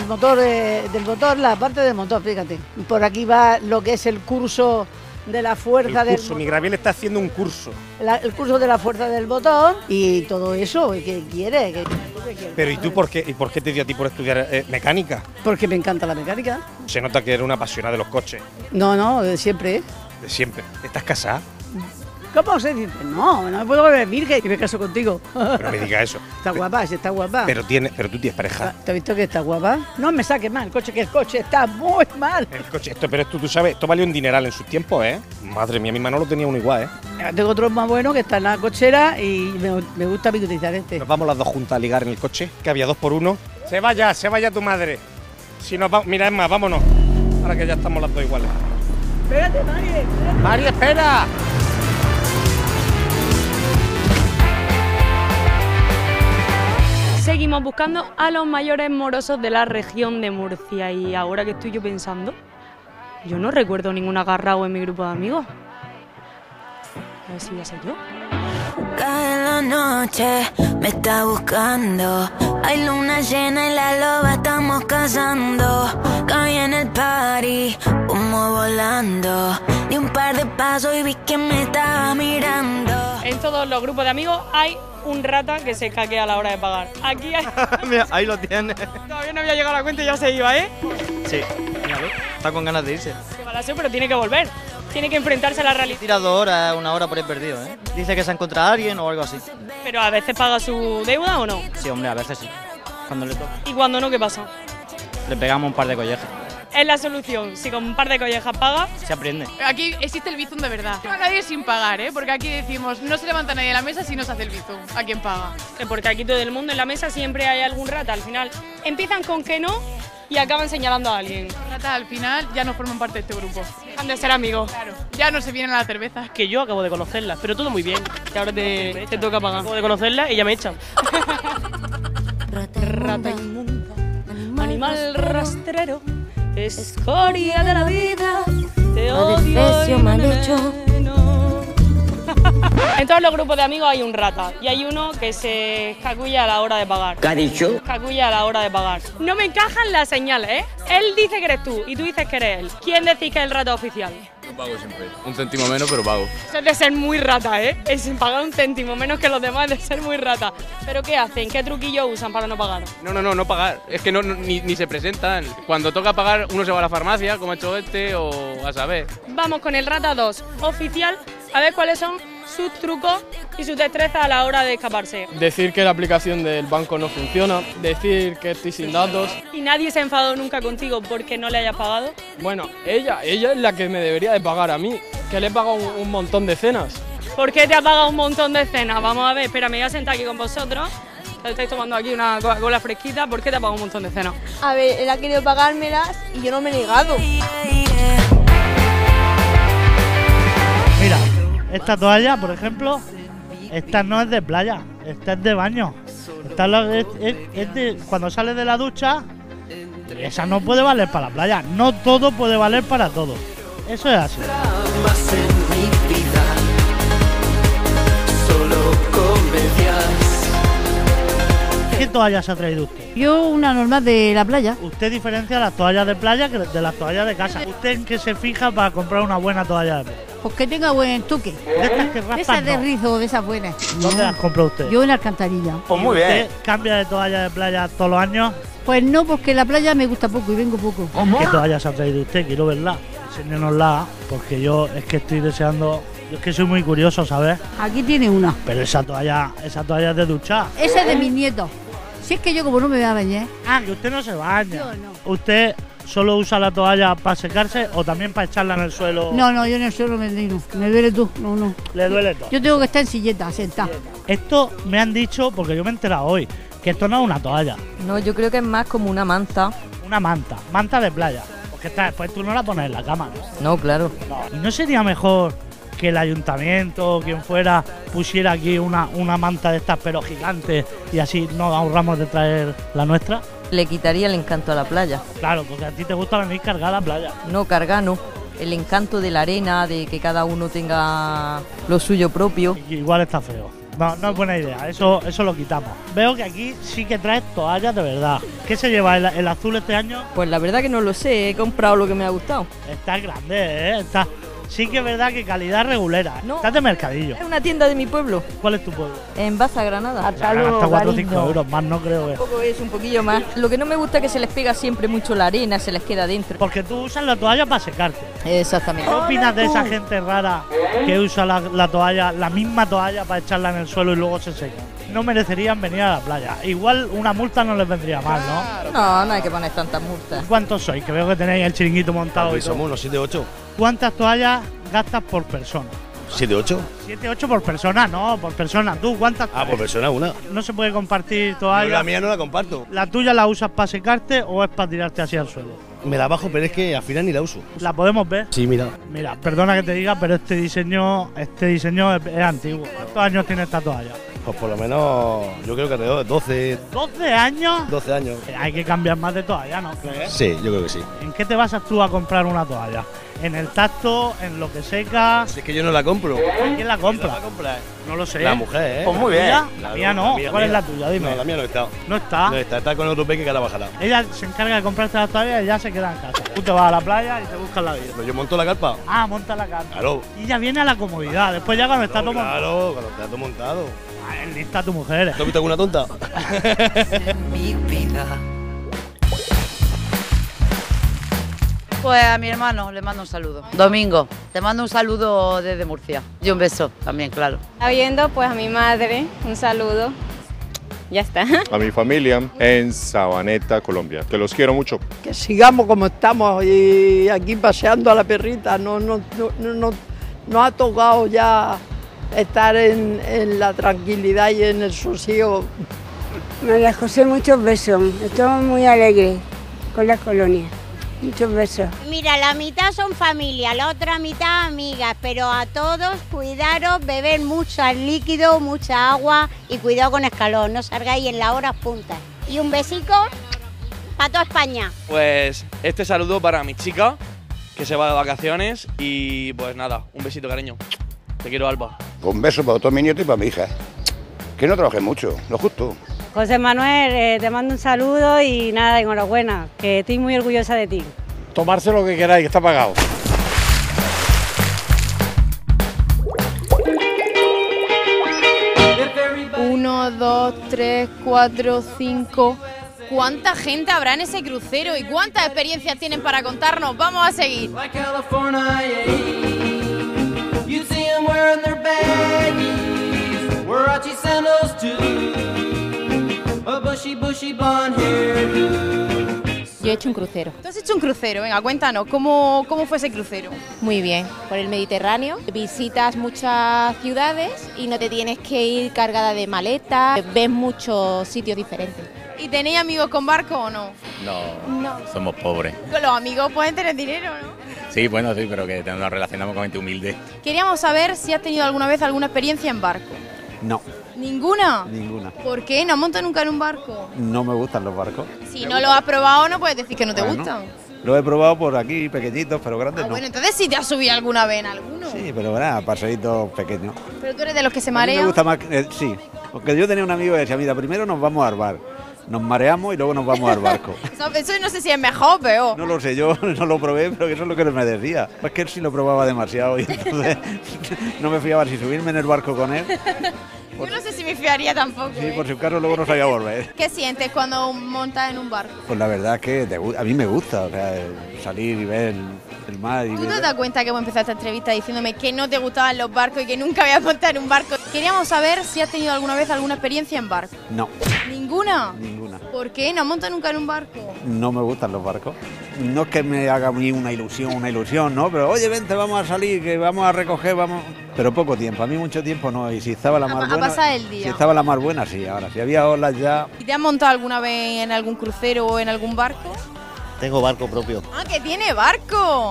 la parte del motor, fíjate. Por aquí va lo que es el curso de la fuerza del motor. Mi Graviel está haciendo un curso. El curso de la fuerza del motor y todo eso. ¿Qué quiere? Pero ¿y tú por qué te dio a ti por estudiar mecánica? Porque me encanta la mecánica. Se nota que eres una apasionada de los coches. No, de siempre. De siempre. ¿Estás casada? ¿Cómo se dice? No me puedo volver virgen y me caso contigo. No me diga eso. Está guapa, sí está guapa. Pero tú tienes pareja. ¿Te has visto que está guapa? No me saques mal, el coche está muy mal. El coche, pero tú sabes, esto valió un dineral en sus tiempos, ¿eh? Madre mía, mi Manolo tenía uno igual, ¿eh? Tengo otro más bueno que está en la cochera y me gusta utilizar este. Nos vamos las dos juntas a ligar en el coche, que había 2 por 1. Se vaya tu madre. Si nos mira, es más, vámonos. Ahora que ya estamos las dos iguales. Espérate, Mari. Mari, espera. Seguimos buscando a los mayores morosos de la región de Murcia y ahora que estoy yo pensando, yo no recuerdo ningún agarrado en mi grupo de amigos. A ver si ya sé yo. Cae la noche, me está buscando. Hay luna llena y la loba estamos cazando. Caí en el party, humo volando. Di un par de pasos y vi que me estaba mirando. En todos los grupos de amigos hay un rata que se escaquea a la hora de pagar. Aquí hay... Mira, ahí lo tienes. Todavía no había llegado a la cuenta y ya se iba, ¿eh? Sí, míralo. Está con ganas de irse. Qué balaseo, pero tiene que volver. Tiene que enfrentarse a la realidad. Tira 2 horas, 1 hora por ahí perdido, ¿eh? Dice que se ha encontrado a alguien o algo así. Pero a veces paga su deuda o no. Sí, hombre, a veces sí. Cuando le toca. ¿Y cuando no, qué pasa? Le pegamos un par de collejas. Es la solución. Si con un par de collejas paga, se aprende. Aquí existe el bizum de verdad. No a nadie sin pagar, ¿eh? Porque aquí decimos, no se levanta nadie de la mesa si no se hace el bizum. ¿A quién paga? Porque aquí todo el mundo en la mesa siempre hay algún rata. Al final empiezan con que no y acaban señalando a alguien. Rata, al final ya no forman parte de este grupo. Han de ser amigos. Claro. Ya no se vienen a la cerveza. Que yo acabo de conocerlas, pero todo muy bien. Que ahora te toca pagar. Acabo de conocerlas y ya me echan. Rata inmunda, animal rastrero, escoria de la vida, te odio y mal hecho. En todos los grupos de amigos hay un rata y hay uno que se escaculla a la hora de pagar. ¿Qué ha dicho? Escaculla a la hora de pagar. No me encajan las señales, ¿eh? Él dice que eres tú y tú dices que eres él. ¿Quién decís que es el rata oficial? Yo pago siempre. 1 céntimo menos, pero pago. Eso es de ser muy rata, ¿eh? Es pagar 1 céntimo menos que los demás, es de ser muy rata. ¿Pero qué hacen? ¿Qué truquillo usan para no pagar? No pagar. Es que ni se presentan. Cuando toca pagar, uno se va a la farmacia, como ha hecho este, o a saber. Vamos con el rata 2 oficial, a ver cuáles son sus trucos y sus destrezas a la hora de escaparse. Decir que la aplicación del banco no funciona, decir que estoy sin datos. ¿Y nadie se ha enfadado nunca contigo porque no le hayas pagado? Bueno, ella es la que me debería de pagar a mí, que le he pagado un montón de cenas. ¿Por qué te ha pagado un montón de cenas? Vamos a ver, espera, me voy a sentar aquí con vosotros. Estáis tomando aquí una Coca-Cola fresquita, ¿por qué te ha pagado un montón de cenas? A ver, él ha querido pagármelas y yo no me he negado. Mira, esta toalla, por ejemplo, esta no es de playa, esta es de baño. Esta es de cuando sales de la ducha, esa no puede valer para la playa. No todo puede valer para todo. Eso es así. ¿Qué toallas ha traído usted? Yo una normal de la playa. Usted diferencia las toallas de playa de las toallas de casa. ¿Usted en qué se fija para comprar una buena toalla de playa? Pues que tenga buen toque. De estas que raspan, esas de no. rizo, de esas buenas. ¿Dónde las compra usted? Yo en la alcantarilla. Pues muy bien. ¿Usted cambia de toalla de playa todos los años? Pues no, porque la playa me gusta poco y vengo poco. ¿Qué toallas ha traído usted? Quiero verla. Enséñenosla, porque yo es que estoy deseando. Yo es que soy muy curioso, ¿sabes? Aquí tiene una. Pero esa toalla es de duchar. Esa es de mis nietos. Si es que yo como no me voy a bañar. Ah, que usted no se baña. Yo no. ¿Usted solo usa la toalla para secarse o también para echarla en el suelo? No, yo en el suelo me tiro. Me duele tú. No. ¿Le duele todo? Yo tengo que estar en silleta, sentada. Esto me han dicho, porque yo me he enterado hoy, que esto no es una toalla. No, yo creo que es más como una manta. Una manta de playa. Porque esta después tú no la pones en la cama, ¿no? No, claro. No. ¿Y no sería mejor que el ayuntamiento o quien fuera pusiera aquí una manta de estas pero gigante y así nos ahorramos de traer la nuestra? Le quitaría el encanto a la playa. Claro, porque a ti te gusta venir cargada a la playa. No, cargar no. El encanto de la arena, de que cada uno tenga lo suyo propio. Igual está feo. No, no es buena idea, eso lo quitamos. Veo que aquí sí que traes toallas de verdad. ¿Qué se lleva el azul este año? Pues la verdad que no lo sé, he comprado lo que me ha gustado. Está grande, ¿eh? Sí que es verdad que calidad regulera. No. Estás de mercadillo. Es una tienda de mi pueblo. ¿Cuál es tu pueblo? En Baza, Granada. Hasta 4 o 5 euros más, no creo que. Tampoco es, un poquillo más. Lo que no me gusta es que se les pega siempre mucho la arena, se les queda dentro. Porque tú usas la toalla para secarte. Exactamente. ¿Qué opinas de esa gente rara que usa la toalla, la misma toalla para echarla en el suelo y luego se seca? No merecerían venir a la playa. Igual una multa no les vendría mal, ¿no? No hay que poner tantas multas. ¿Cuántos sois? Que veo que tenéis el chiringuito montado. Pues somos unos 7-8. ¿Cuántas toallas gastas por persona? 7-8. 7-8 por persona, no, por persona. ¿Tú cuántas? Por persona una. No se puede compartir toalla. Yo la mía no la comparto. ¿La tuya la usas para secarte o es para tirarte así al suelo? Me la bajo, pero es que al final ni la uso. ¿La podemos ver? Sí, mira. Mira, perdona que te diga, pero este diseño es antiguo. ¿Cuántos años tiene esta toalla? Pues por lo menos, yo creo que alrededor de 12. ¿12 años? 12 años. Hay que cambiar más de toalla, ¿no? Sí, yo creo que sí. ¿En qué te basas tú a comprar una toalla? ¿En el tacto? ¿En lo que seca? Si es que yo no la compro. ¿Quién la compra? ¿Quién la compra? No lo sé. La mujer, ¿eh? Pues muy bien. La Claro, mía no. la ¿Cuál es mía. la tuya? Dime. No, la mía no está. ¿No está? No está con otro peque que la bajará. Ella se encarga de comprarte la toalla y ya se queda en casa. Tú te vas a la playa y te buscas la vida. Pero yo monto la carpa. Ah, monta la carpa. Claro. Y ya viene a la comodidad. Después ya cuando está todo montado. Claro, cuando está todo montado. Es lista tu mujer. ¿Tú has visto alguna tonta? Mi vida. Pues a mi hermano le mando un saludo. Domingo, te mando un saludo desde Murcia. Y un beso también, claro. Está viendo, pues a mi madre, un saludo. Ya está. A mi familia en Sabaneta, Colombia. Que los quiero mucho. Que sigamos como estamos y aquí paseando a la perrita. No ha tocado ya estar en la tranquilidad y en el sosiego. María José, muchos besos. Estamos muy alegres con las colonias. Muchos besos. Mira, la mitad son familia, la otra mitad amigas, pero a todos cuidaros, beber mucho líquido, mucha agua y cuidado con el calor, no salgáis en las horas puntas. Y un besico para toda España. Pues este saludo para mi chica, que se va de vacaciones y pues nada, un besito, cariño. Te quiero, Alba. Un beso para todos mis nietos y para mi hija. Que no trabajé mucho, lo justo. José Manuel, te mando un saludo y nada, enhorabuena, que estoy muy orgullosa de ti. Tomarse lo que queráis, que está pagado. Uno, dos, tres, cuatro, cinco. ¿Cuánta gente habrá en ese crucero y cuántas experiencias tienen para contarnos? Vamos a seguir. Yo he hecho un crucero. Tú has hecho un crucero, venga, cuéntanos, ¿cómo fue ese crucero? Muy bien, por el Mediterráneo. Visitas muchas ciudades y no te tienes que ir cargada de maletas, ves muchos sitios diferentes. ¿Y tenéis amigos con barco o no? No, somos pobres. Los amigos pueden tener dinero, ¿no? Sí, bueno, sí, pero que nos relacionamos con gente humilde. Queríamos saber si has tenido alguna vez alguna experiencia en barco. No, ¿Ninguna? ninguna. ¿Por qué? ¿No has montado nunca en un barco? No me gustan los barcos. Si no lo has probado, no puedes decir que no te Bueno, gustan. Lo he probado por aquí, pequeñitos, pero grandes no. Bueno, entonces sí te has subido alguna vez en alguno. Sí, pero nada, paseitos pequeños. Pero tú eres de los que se A mí me marean. gusta más, sí. Porque yo tenía un amigo que decía, mira, primero nos vamos al bar, nos mareamos y luego nos vamos al barco. Eso no sé si es mejor o peor. No lo sé, yo no lo probé, pero eso es lo que él me decía. Es que él sí lo probaba demasiado y entonces no me fiaba si subirme en el barco con él. Yo no sé si me fiaría tampoco. Sí, por si acaso luego no sabía volver. ¿Qué sientes cuando montas en un barco? Pues la verdad es que a mí me gusta, o sea, salir y ver el mar. Y ¿Tú ver- te das cuenta que hemos empezado esta entrevista diciéndome que no te gustaban los barcos y que nunca habías montado en un barco? Queríamos saber si has tenido alguna vez alguna experiencia en barco. No, ¿Ninguna? ninguna. ¿Por qué? ¿No has montado nunca en un barco? No me gustan los barcos. No es que me haga a mí una ilusión, ¿no? Pero oye, vente, vamos a salir, que vamos a recoger, vamos... Pero poco tiempo, a mí mucho tiempo no. Y si estaba la mar A buena... pasar el día. Si estaba la mar buena, sí. Ahora, si había olas ya... ¿Y te has montado alguna vez en algún crucero o en algún barco? Tengo barco propio. ¡Ah, que tiene barco!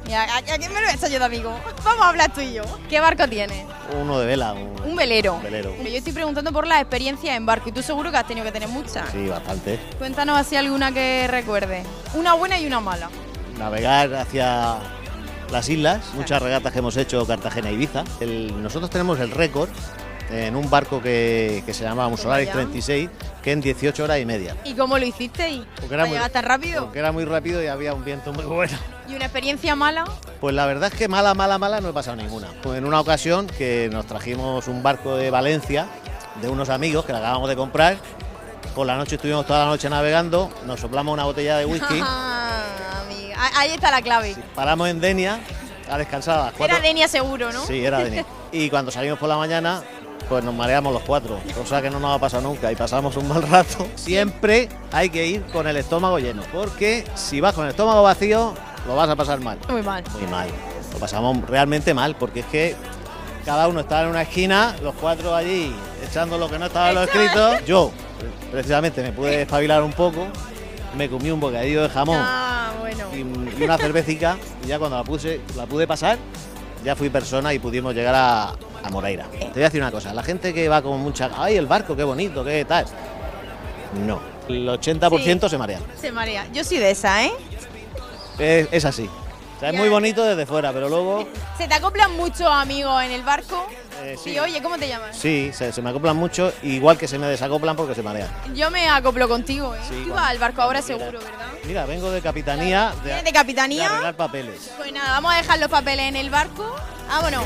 Mira, ¿a quién me lo he hecho yo de amigo? Vamos a hablar tú y yo. ¿Qué barco tienes? Uno de vela. Un velero. Un velero. Yo estoy preguntando por las experiencias en barco y tú seguro que has tenido que tener muchas. Sí, bastante. Cuéntanos así alguna que recuerdes. Una buena y una mala. Navegar hacia las islas, muchas regatas que hemos hecho, Cartagena e Ibiza. Nosotros tenemos el récord en un barco que se llamaba Solaris 36, que en 18 horas y media. ¿Y cómo lo hicisteis? ¿Para llegar tan rápido? Porque era muy rápido y había un viento muy bueno. ¿Y una experiencia mala? Pues la verdad es que mala no he pasado ninguna. Pues en una ocasión que nos trajimos un barco de Valencia, de unos amigos que lo acabamos de comprar, por la noche estuvimos toda la noche navegando, nos soplamos una botella de whisky. Amiga. Ahí está la clave. Sí, paramos en Denia a descansar a las 4. Era Denia seguro, ¿no? Sí, era Denia. Y cuando salimos por la mañana, pues nos mareamos los 4, cosa que no nos ha pasado nunca y pasamos un mal rato. Siempre hay que ir con el estómago lleno, porque si vas con el estómago vacío, lo vas a pasar mal. Muy mal. Muy mal. Lo pasamos realmente mal, porque es que cada uno estaba en una esquina, los 4 allí echando lo que no estaba en lo escrito. Yo, precisamente, me pude espabilar un poco, me comí un bocadillo de jamón y una cervecica, y ya cuando la pude pasar, ya fui persona y pudimos llegar a Moreira. Te voy a decir una cosa, la gente que va con mucha... ¡Ay, el barco, qué bonito, qué tal! No, el 80% sí, se marea. Se marea. Yo soy de esa, ¿eh? Es así. O sea, es muy bonito desde fuera, pero luego... ¿Se te acoplan muchos amigos en el barco? Sí. Y oye, ¿cómo te llamas? Sí, se me acoplan mucho, igual que se me desacoplan porque se marean. Yo me acoplo contigo, ¿eh? Sí, Tú vas al barco ahora seguro, ¿verdad? Mira, vengo de capitanía. ¿Vienes de capitanía? De arreglar papeles. Pues nada, vamos a dejar los papeles en el barco. ¡Vámonos!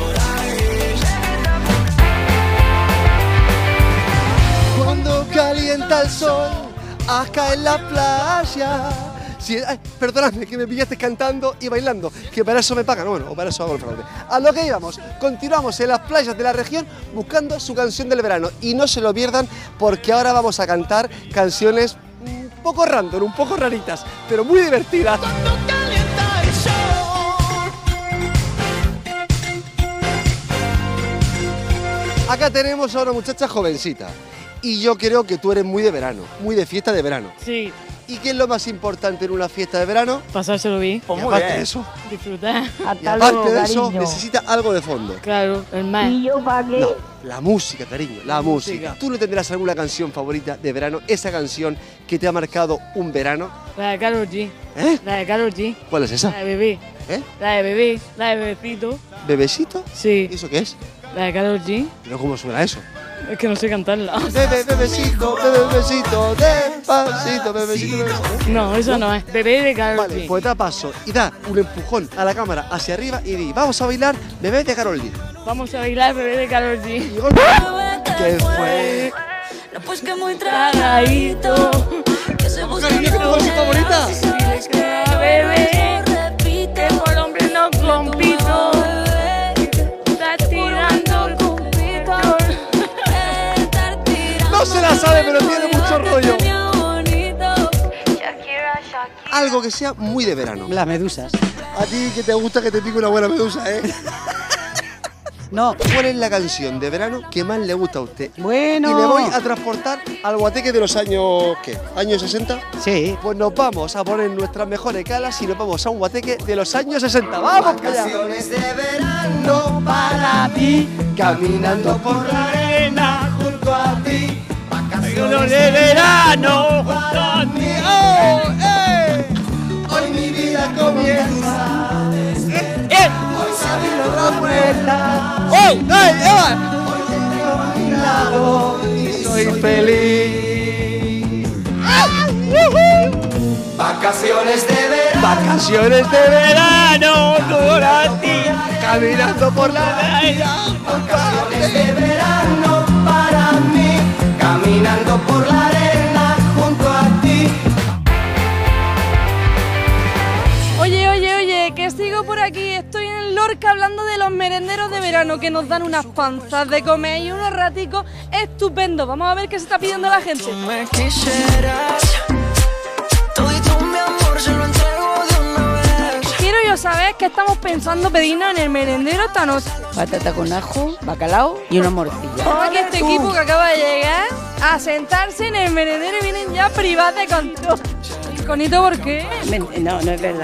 Cuando calienta el sol, acá en la playa. Sí, perdóname, que me pillaste cantando y bailando, que para eso me pagan, bueno, o para eso hago el fraude. A lo que íbamos, continuamos en las playas de la región buscando su canción del verano. Y no se lo pierdan, porque ahora vamos a cantar canciones un poco random, un poco raritas, pero muy divertidas. Acá tenemos a una muchacha jovencita y yo creo que tú eres muy de verano, muy de fiesta de verano. Sí. ¿Y qué es lo más importante en una fiesta de verano? Pasárselo bien. Y aparte de eso, Disfrutar. y aparte de eso, necesita algo de fondo. Claro, el mar. ¿Y yo para qué? No, la música, cariño, la música. ¿Tú no tendrás alguna canción favorita de verano? Esa canción que te ha marcado un verano. La de Karol G. ¿Eh? La de Karol G. ¿Cuál es esa? La de bebé. ¿Eh? La de bebé, la de bebecito. ¿Bebecito? Sí. ¿Y eso qué es? La de Karol G. ¿Pero cómo suena eso? Es que no sé cantarla. Bebecito, bebecito, despacito, bebecito. No, eso no es. Bebé de Karol G. Vale, pues da paso y da un empujón a la cámara hacia arriba y di, vamos a bailar Bebé de Karol G. Vamos a bailar Bebé de Karol G. ¿Qué fue? No, pues que muy tragadito. Que se busca mi favorita. Bebé, repite, por hombre no compito. Estás tirando compito. No se la sabe, pero tiene mucho rollo. Algo que sea muy de verano. Las medusas. A ti que te gusta que te pique una buena medusa, ¿eh? No. ¿Cuál es la canción de verano que más le gusta a usted? Bueno. Y le voy a transportar al Guateque de los años, ¿qué? ¿Años 60? Sí. Pues nos vamos a poner nuestras mejores calas y nos vamos a un Guateque de los años 60. ¡Vamos para allá! Vacaciones de verano para ti, caminando por la arena junto a ti. Vacaciones de verano junto a ti. ¡Oh, Hoy mi vida comienza. Hoy se abrió la puerta. ¡Oh! ¡Ey, Eva! Hoy te tengo a mi lado y soy feliz. Vacaciones de verano. Vacaciones de verano para ti, caminando por la arena. Vacaciones de verano para mí, caminando por la arena junto a ti. Oye, que sigo por aquí. Estoy en el Lorca hablando de los merenderos de verano que nos dan unas panzas de comer y unos raticos estupendos. Vamos a ver qué se está pidiendo la gente. Quiero yo saber qué estamos pensando pedirnos en el merendero esta noche. Patata con ajo, bacalao y una morcilla. Aquí este equipo que acaba de llegar a sentarse en el merendero y vienen ya privados de conito. ¿Conito por qué? No, no es verdad. Míralo,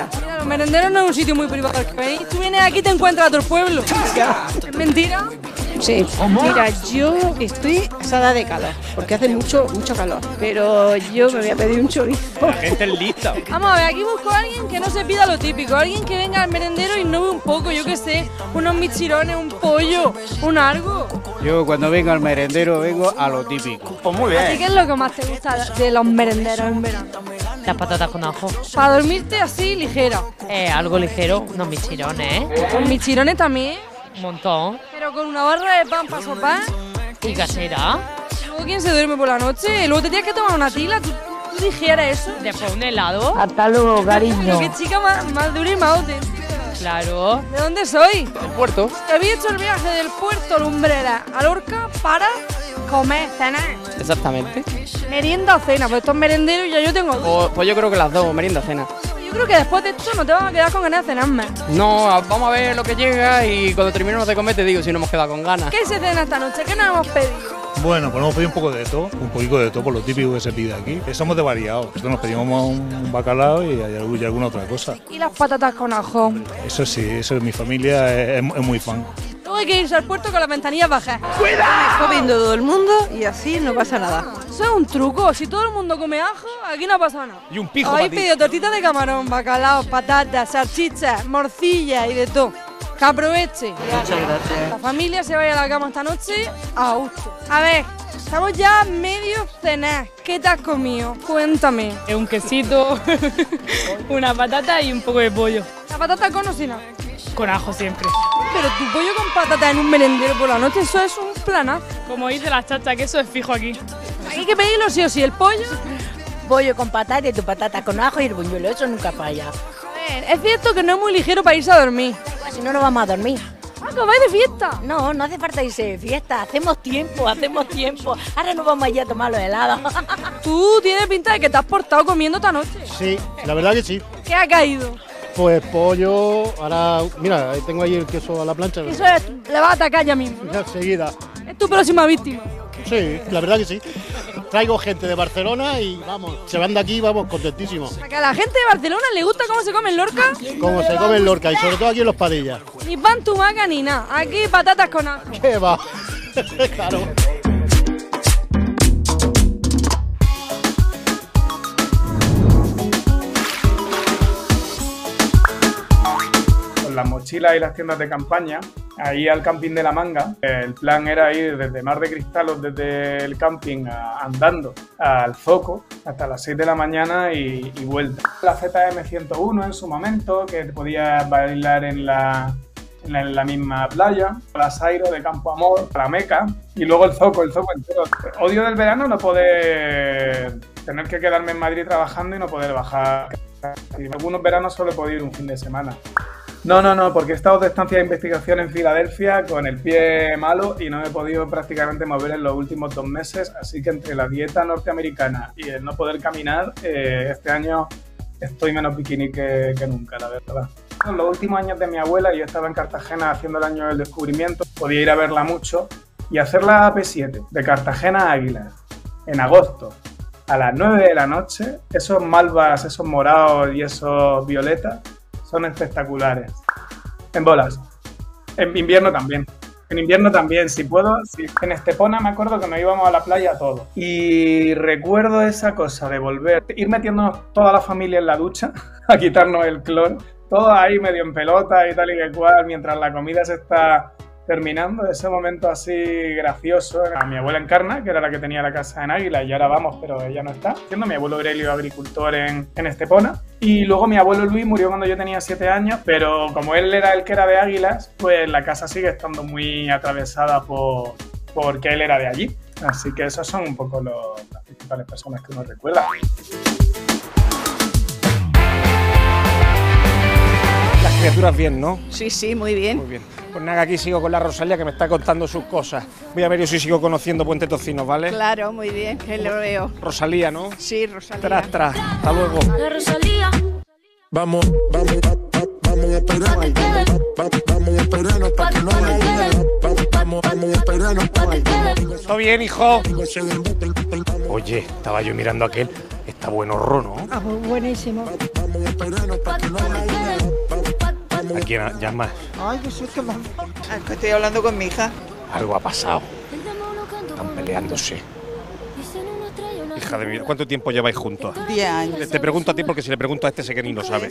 Los merenderos no es un sitio muy privado al que venís. Tú vienes aquí y te encuentras a todo el pueblo. ¿Es mentira? Sí, mira, yo estoy asada de calor, porque hace mucho calor, pero yo me voy a pedir un chorizo. La gente es lista. Vamos a ver, aquí busco a alguien que no se pida lo típico, alguien que venga al merendero y no un poco, yo qué sé, unos michirones, un pollo, un algo. Yo cuando vengo al merendero vengo a lo típico. Pues muy ¿A ti qué es lo que más te gusta de los merenderos en verano? Las patatas con ajo. Para dormirte así, ligera. Algo ligero, unos michirones, ¿eh? Con michirones también. Un montón. Pero con una barra de pan para sopar. ¿Y casera? Luego, ¿quién se duerme por la noche? Luego te tienes que tomar una tila. ¿Tú dijeras eso? Después un helado. Hasta luego, cariño. Qué chica más dura y más auténtica. Claro. ¿De dónde soy? Del puerto. Había hecho el viaje del puerto Lumbrera a Lorca para comer, cenar. Exactamente. Merienda o cena, pues estos merenderos ya yo tengo. Pues yo creo que las dos, merienda cena. Yo creo que después de esto no te vas a quedar con ganas de cenarme. No, vamos a ver lo que llega y cuando terminemos de comer te digo si no hemos quedado con ganas. ¿Qué se cena esta noche? ¿Qué nos hemos pedido? Bueno, pues hemos pedido un poco de todo, un poquito de todo, por lo típico que se pide aquí. Somos de variados. Nosotros nos pedimos un bacalao y alguna otra cosa. Y las patatas con ajo. Eso sí, eso mi familia es muy fan. Luego hay que irse al puerto con las ventanillas bajas. ¡Cuidado! Está viendo todo el mundo y así no pasa nada. Eso es un truco. Si todo el mundo come ajo, aquí no pasa nada. Y un pijo Habéis para ti. pedido tortitas de camarón, bacalao, patatas, salchichas, morcilla y de todo. Que aproveche. Muchas gracias. La familia se vaya a la cama esta noche a gusto. A ver, estamos ya medio cenar. ¿Qué te has comido? Cuéntame. Un quesito, una patata y un poco de pollo. ¿La patata con o sin ajo? Con ajo siempre. Pero tu pollo con patata en un merendero por la noche, eso es un planazo. Como dice la chacha, que eso es fijo aquí. Hay que pedirlo sí o sí, el pollo. Pollo con patata y tu patata con ajo y el buñuelo, eso nunca falla. A ver, es cierto que no es muy ligero para irse a dormir. Pues si no, no vamos a dormir. Ah, que vais de fiesta. No, no hace falta irse de fiesta, hacemos tiempo. Ahora nos vamos allá a tomar los helados. Tú tienes pinta de que te has portado comiendo esta noche. Sí, la verdad que sí. ¿Qué ha caído? Pues pollo, ahora, mira, ahí tengo ahí el queso a la plancha. Eso es, le vas a atacar ya mismo, ¿no? Enseguida. Es tu próxima víctima. Sí, la verdad que sí. Traigo gente de Barcelona y vamos, se van de aquí, vamos, contentísimos. A que a la gente de Barcelona le gusta cómo se come en Lorca. Como se come en Lorca y sobre todo aquí en Los Padillas. Ni pan tumaca ni nada. Aquí patatas con ajo. ¿Qué va? Claro. Las mochilas y las tiendas de campaña, ahí al camping de La Manga. El plan era ir desde Mar de Cristal o desde el camping andando al Zoco hasta las 6 de la mañana y vuelta. La ZM101 en su momento, que podías bailar en la misma playa, las Airo de Campo Amor, la Meca y luego el Zoco entero. Odio del verano no poder tener que quedarme en Madrid trabajando y no poder bajar. En algunos veranos solo he podido ir un fin de semana. No, porque he estado de estancia de investigación en Filadelfia con el pie malo y no me he podido prácticamente mover en los últimos 2 meses, así que entre la dieta norteamericana y el no poder caminar, este año estoy menos bikini que nunca, la verdad. En los últimos años de mi abuela, yo estaba en Cartagena haciendo el año del descubrimiento, podía ir a verla mucho y hacer la AP7 de Cartagena a Águilas en agosto a las 9 de la noche, esos malvas, esos morados y esos violetas son espectaculares. En bolas. En invierno también. En invierno también, si puedo. Sí. En Estepona me acuerdo que nos íbamos a la playa todos. Y recuerdo esa cosa de volver, ir metiéndonos toda la familia en la ducha a quitarnos el cloro. Todos ahí medio en pelota y tal y que cual, mientras la comida se está terminando. Ese momento así gracioso. A mi abuela Encarna, que era la que tenía la casa en Águila, y ahora vamos, pero ella no está. Mi abuelo Aurelio, agricultor en Estepona. Y luego mi abuelo Luis murió cuando yo tenía 7 años, pero como él era el que era de Águilas, pues la casa sigue estando muy atravesada porque él era de allí. Así que esas son un poco las principales personas que uno recuerda. Las criaturas bien, ¿no? Sí, muy bien. Muy bien. Pues nada, aquí sigo con la Rosalía, que me está contando sus cosas. Voy a ver yo si sigo conociendo Puente Tocinos, ¿vale? Claro, muy bien, que lo veo. Rosalía, ¿no? Sí, Rosalía. Tras. Hasta luego. La Rosalía. Vamos a esperarnos. Vamos a esperarnos para que no vaya. Vamos a esperarnos. ¿Todo bien, hijo? Oye, estaba yo mirando aquel. Está buenorro, ¿no? Ah, pues buenísimo. ¿A quién llamas? Ay, qué susto, mamá. Es que estoy hablando con mi hija. Algo ha pasado. Están peleándose. Hija de mi vida, ¿cuánto tiempo lleváis juntos? 10 años. Te pregunto a ti porque si le pregunto a este sé que ni lo sabe.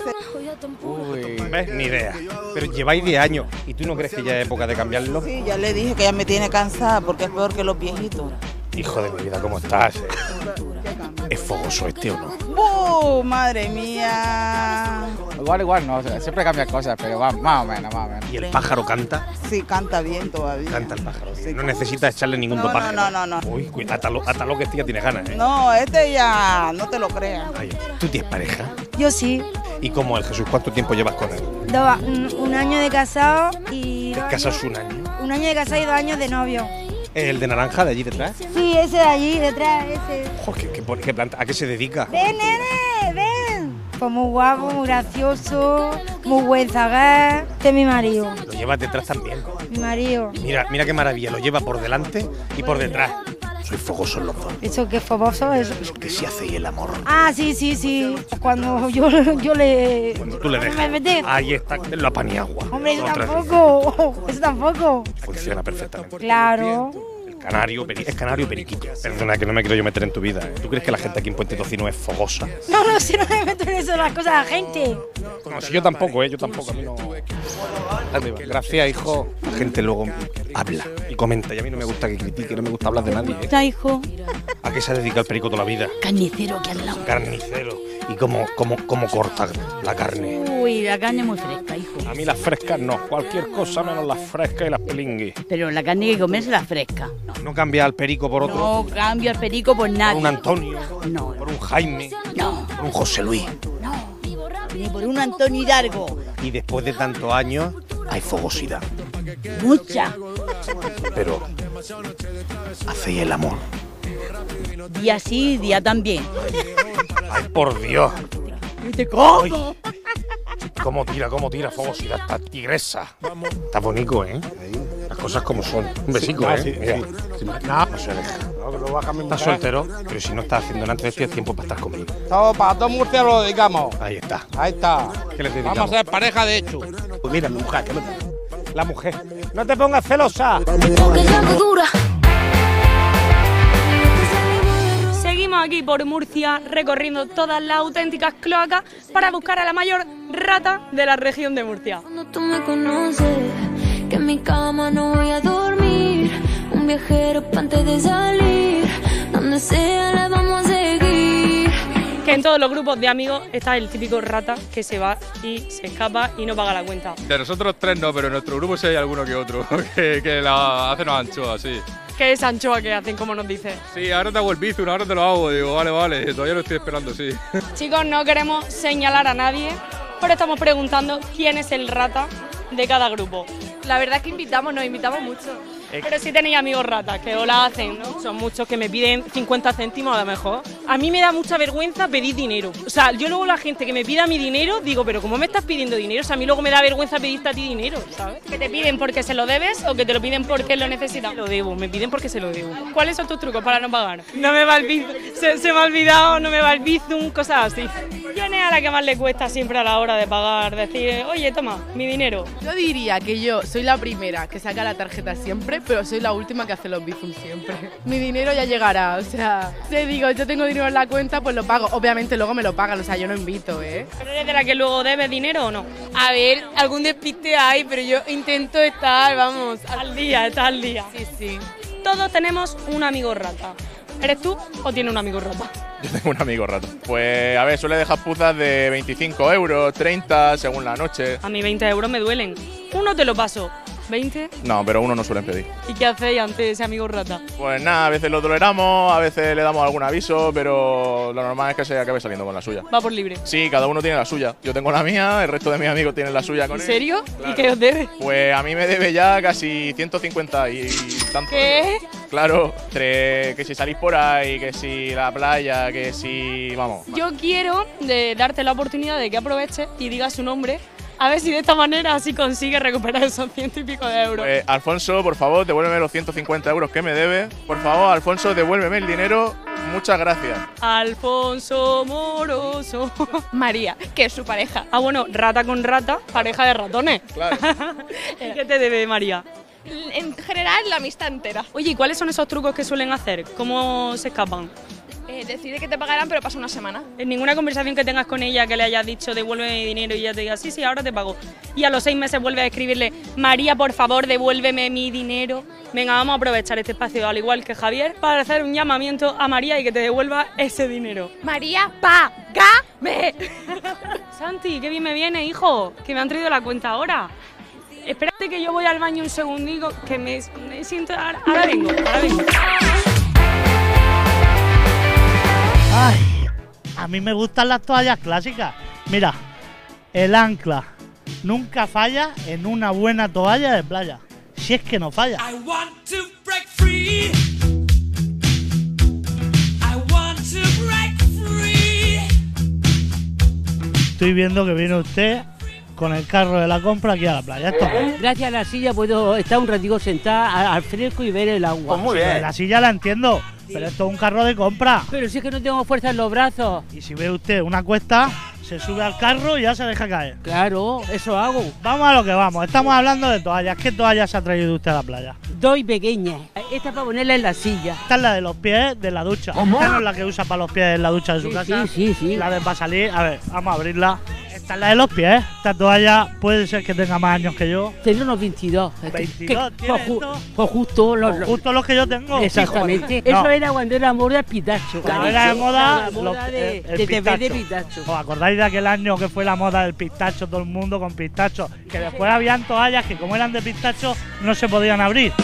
¿Ves? Ni idea. Pero lleváis 10 años. ¿Y tú no crees que ya es época de cambiarlo? Sí, ya le dije que ya me tiene cansada porque es peor que los viejitos. Hijo de mi vida, ¿cómo estás? ¿Es fogoso este o no? Madre mía. Igual, no, o sea, siempre cambian cosas, pero va, más o menos. ¿Y el pájaro canta? Sí, canta bien todavía. Canta el pájaro. No necesitas echarle ningún dopaje. No. Uy, atalo que este ya tiene ganas, ¿eh? No, este ya no te lo creas. Ay, ¿tú tienes pareja? Yo sí. ¿Y cómo es, Jesús? ¿Cuánto tiempo llevas con él? Un año de casado y... ¿Te casas un año? Un año de casado y 2 años de novio. ¿El de naranja de allí detrás? Sí, ese de allí detrás, ese. Joder, ¿qué planta? ¿A qué se dedica? Ven, nene, ven. Pues muy guapo, muy gracioso, muy buen zaguer. Este es mi marido. Lo llevas detrás también. Mi marido. Mira qué maravilla, lo lleva por delante y por detrás. Sois fogosos los dos. ¿Eso qué es fogoso? Eso. Que si hacéis el amor. Ah, sí. Cuando yo le... Cuando tú le dejas. Me metí. Ahí está, la paniagua. Hombre, eso tampoco. Eso tampoco. Funciona perfectamente. Claro. Canario, es canario periquito. Perdona, que no me quiero yo meter en tu vida, ¿eh? ¿Tú crees que la gente aquí en Puente Tocino es fogosa? No, si no me meto en eso las cosas a la gente. No, si yo tampoco, yo tampoco, a mí no. Gracias, hijo. La gente luego habla y comenta, y a mí no me gusta que critique, no me gusta hablar de nadie, ¿eh? ¿Está, hijo? ¿A qué se dedica el perico toda la vida? Carnicero, que al lado. Carnicero. ¿Y cómo corta la carne? Uy, la carne es muy fresca, hijo. A mí las frescas no, cualquier cosa menos las frescas y las pelinguis. Pero la carne hay que comerse la fresca. ¿No cambia al perico por otro? No cambio al perico por nadie. ¿Por un Antonio? No. ¿Por un Jaime? No. ¿Por un José Luis? No. Ni por un Antonio Hidalgo. Y después de tantos años hay fogosidad. Mucha. Pero hacéis el amor. Día sí, día también. Ay, por Dios. ¿Viste cómo? ¿Cómo tira fogosidad esta tigresa? Está bonito, ¿eh? Las cosas como son. Un besico, ¿eh? Sí, mira. sí. No se deja. Estás soltero, pero si no estás haciendo nada, entonces tienes tiempo para estar conmigo. Todo, para todo Murcia lo dedicamos. Ahí está. Ahí está. ¿Qué le dedicamos? Vamos a ser pareja de hecho. Pues mira, mi mujer, ¿qué me... La mujer. No te pongas celosa. Seguimos aquí por Murcia recorriendo todas las auténticas cloacas para buscar a la mayor rata de la región de Murcia. Cuando tú me conoces, que en mi cama no voy a dormir, un viajero pa' antes de salir, donde sea la vamos a seguir. Que en todos los grupos de amigos está el típico rata que se va y se escapa y no paga la cuenta. De nosotros tres no, pero en nuestro grupo sí hay alguno que otro que la hacen los anchoas, sí. ¿Qué es anchoa que hacen, como nos dice? Sí, ahora te hago el bizum, ahora te lo hago. Digo, vale, todavía lo estoy esperando, sí. Chicos, no queremos señalar a nadie, pero estamos preguntando quién es el rata de cada grupo. La verdad es que nos invitamos mucho. Pero si tenéis amigos ratas, que os la hacen, ¿no? Son muchos que me piden 50 céntimos a lo mejor. A mí me da mucha vergüenza pedir dinero. O sea, yo luego la gente que me pida mi dinero, digo, pero ¿cómo me estás pidiendo dinero? O sea, a mí luego me da vergüenza pedirte a ti dinero, ¿sabes? ¿Que te piden porque se lo debes o que te lo piden porque lo necesitas? Lo debo, me piden porque se lo debo. ¿Cuáles son tus trucos para no pagar? No me va el bizum, se me ha olvidado, no me va el bizum, cosas así. ¿Quién es a la que más le cuesta siempre a la hora de pagar? Decir, oye, toma, mi dinero. Yo diría que yo soy la primera que saca la tarjeta siempre, pero soy la última que hace los bizums siempre. Mi dinero ya llegará, o sea, te digo, yo tengo dinero en la cuenta, pues lo pago. Obviamente luego me lo pagan, o sea, yo no invito, ¿eh? ¿Pero eres de la que luego debe dinero o no? A ver, algún despiste hay, pero yo intento estar, vamos, al día, está al día. Sí, sí. Todos tenemos un amigo rata. ¿Eres tú o tienes un amigo rata? Yo tengo un amigo rato. Pues a ver, suele dejar puzas de 25 euros, 30 según la noche. A mí 20 euros me duelen. Uno te lo paso. ¿20? No, pero uno no suelen pedir. ¿Y qué hacéis ante ese amigo rata? Pues nada, a veces lo toleramos, a veces le damos algún aviso, pero lo normal es que se acabe saliendo con la suya. Va por libre. Sí, cada uno tiene la suya. Yo tengo la mía, el resto de mis amigos tienen la suya con él. ¿En serio? Claro. ¿Y qué os debe? Pues a mí me debe ya casi 150 y tanto. ¿Qué? Claro, que si salís por ahí, que si la playa, que si... vamos. Yo quiero darte la oportunidad de que aproveches y digas su nombre. A ver si de esta manera así consigues recuperar esos 100 y pico de euros. Alfonso, por favor, devuélveme los 150 euros que me debes. Por favor, Alfonso, devuélveme el dinero. muchas gracias. Alfonso Moroso. María, que es su pareja. Ah, bueno, rata con rata, pareja de ratones. Claro. ¿Y qué te debe, María? En general, la amistad entera. Oye, ¿y cuáles son esos trucos que suelen hacer? ¿Cómo se escapan? Decide que te pagarán, pero pasa una semana. En ninguna conversación que tengas con ella que le hayas dicho devuélveme mi dinero y ella te diga sí, sí, ahora te pago. Y a los 6 meses vuelve a escribirle María, por favor, devuélveme mi dinero. Venga, vamos a aprovechar este espacio, al igual que Javier, para hacer un llamamiento a María y que te devuelva ese dinero. María, págame. Santi, qué bien me viene, hijo, que me han traído la cuenta ahora. Espérate que yo voy al baño un segundico, que me siento... Ahora vengo. Ay, a mí me gustan las toallas clásicas. Mira, el ancla nunca falla en una buena toalla de playa. Si es que no falla. Estoy viendo que viene usted con el carro de la compra aquí a la playa. ¿Esto qué? Gracias a la silla puedo estar un ratico sentada al fresco y ver el agua. Pues muy bien. La silla la entiendo, pero esto es un carro de compra. Pero si es que no tengo fuerza en los brazos. Y si ve usted una cuesta, se sube al carro y ya se deja caer. Claro, eso hago. Vamos a lo que vamos. Estamos hablando de toallas. ¿Qué toallas se ha traído usted a la playa? Dos pequeñas. Esta es para ponerla en la silla. Esta es la de los pies de la ducha. ¿Cómo? Esta no es la que usa para los pies en la ducha de su casa. Sí. La de para salir. A ver, vamos a abrirla. Esta es la de los pies. Esta toalla puede ser que tenga más años que yo. Tendré unos 22. 22, Pues justo los que yo tengo. Exactamente. No. Eso era cuando era moda el pitacho. Cuando era de moda, de TV de pitacho. ¿Os acordáis de aquel año que fue la moda del pistacho? Todo el mundo con pistacho. Que después habían toallas que como eran de pistacho no se podían abrir.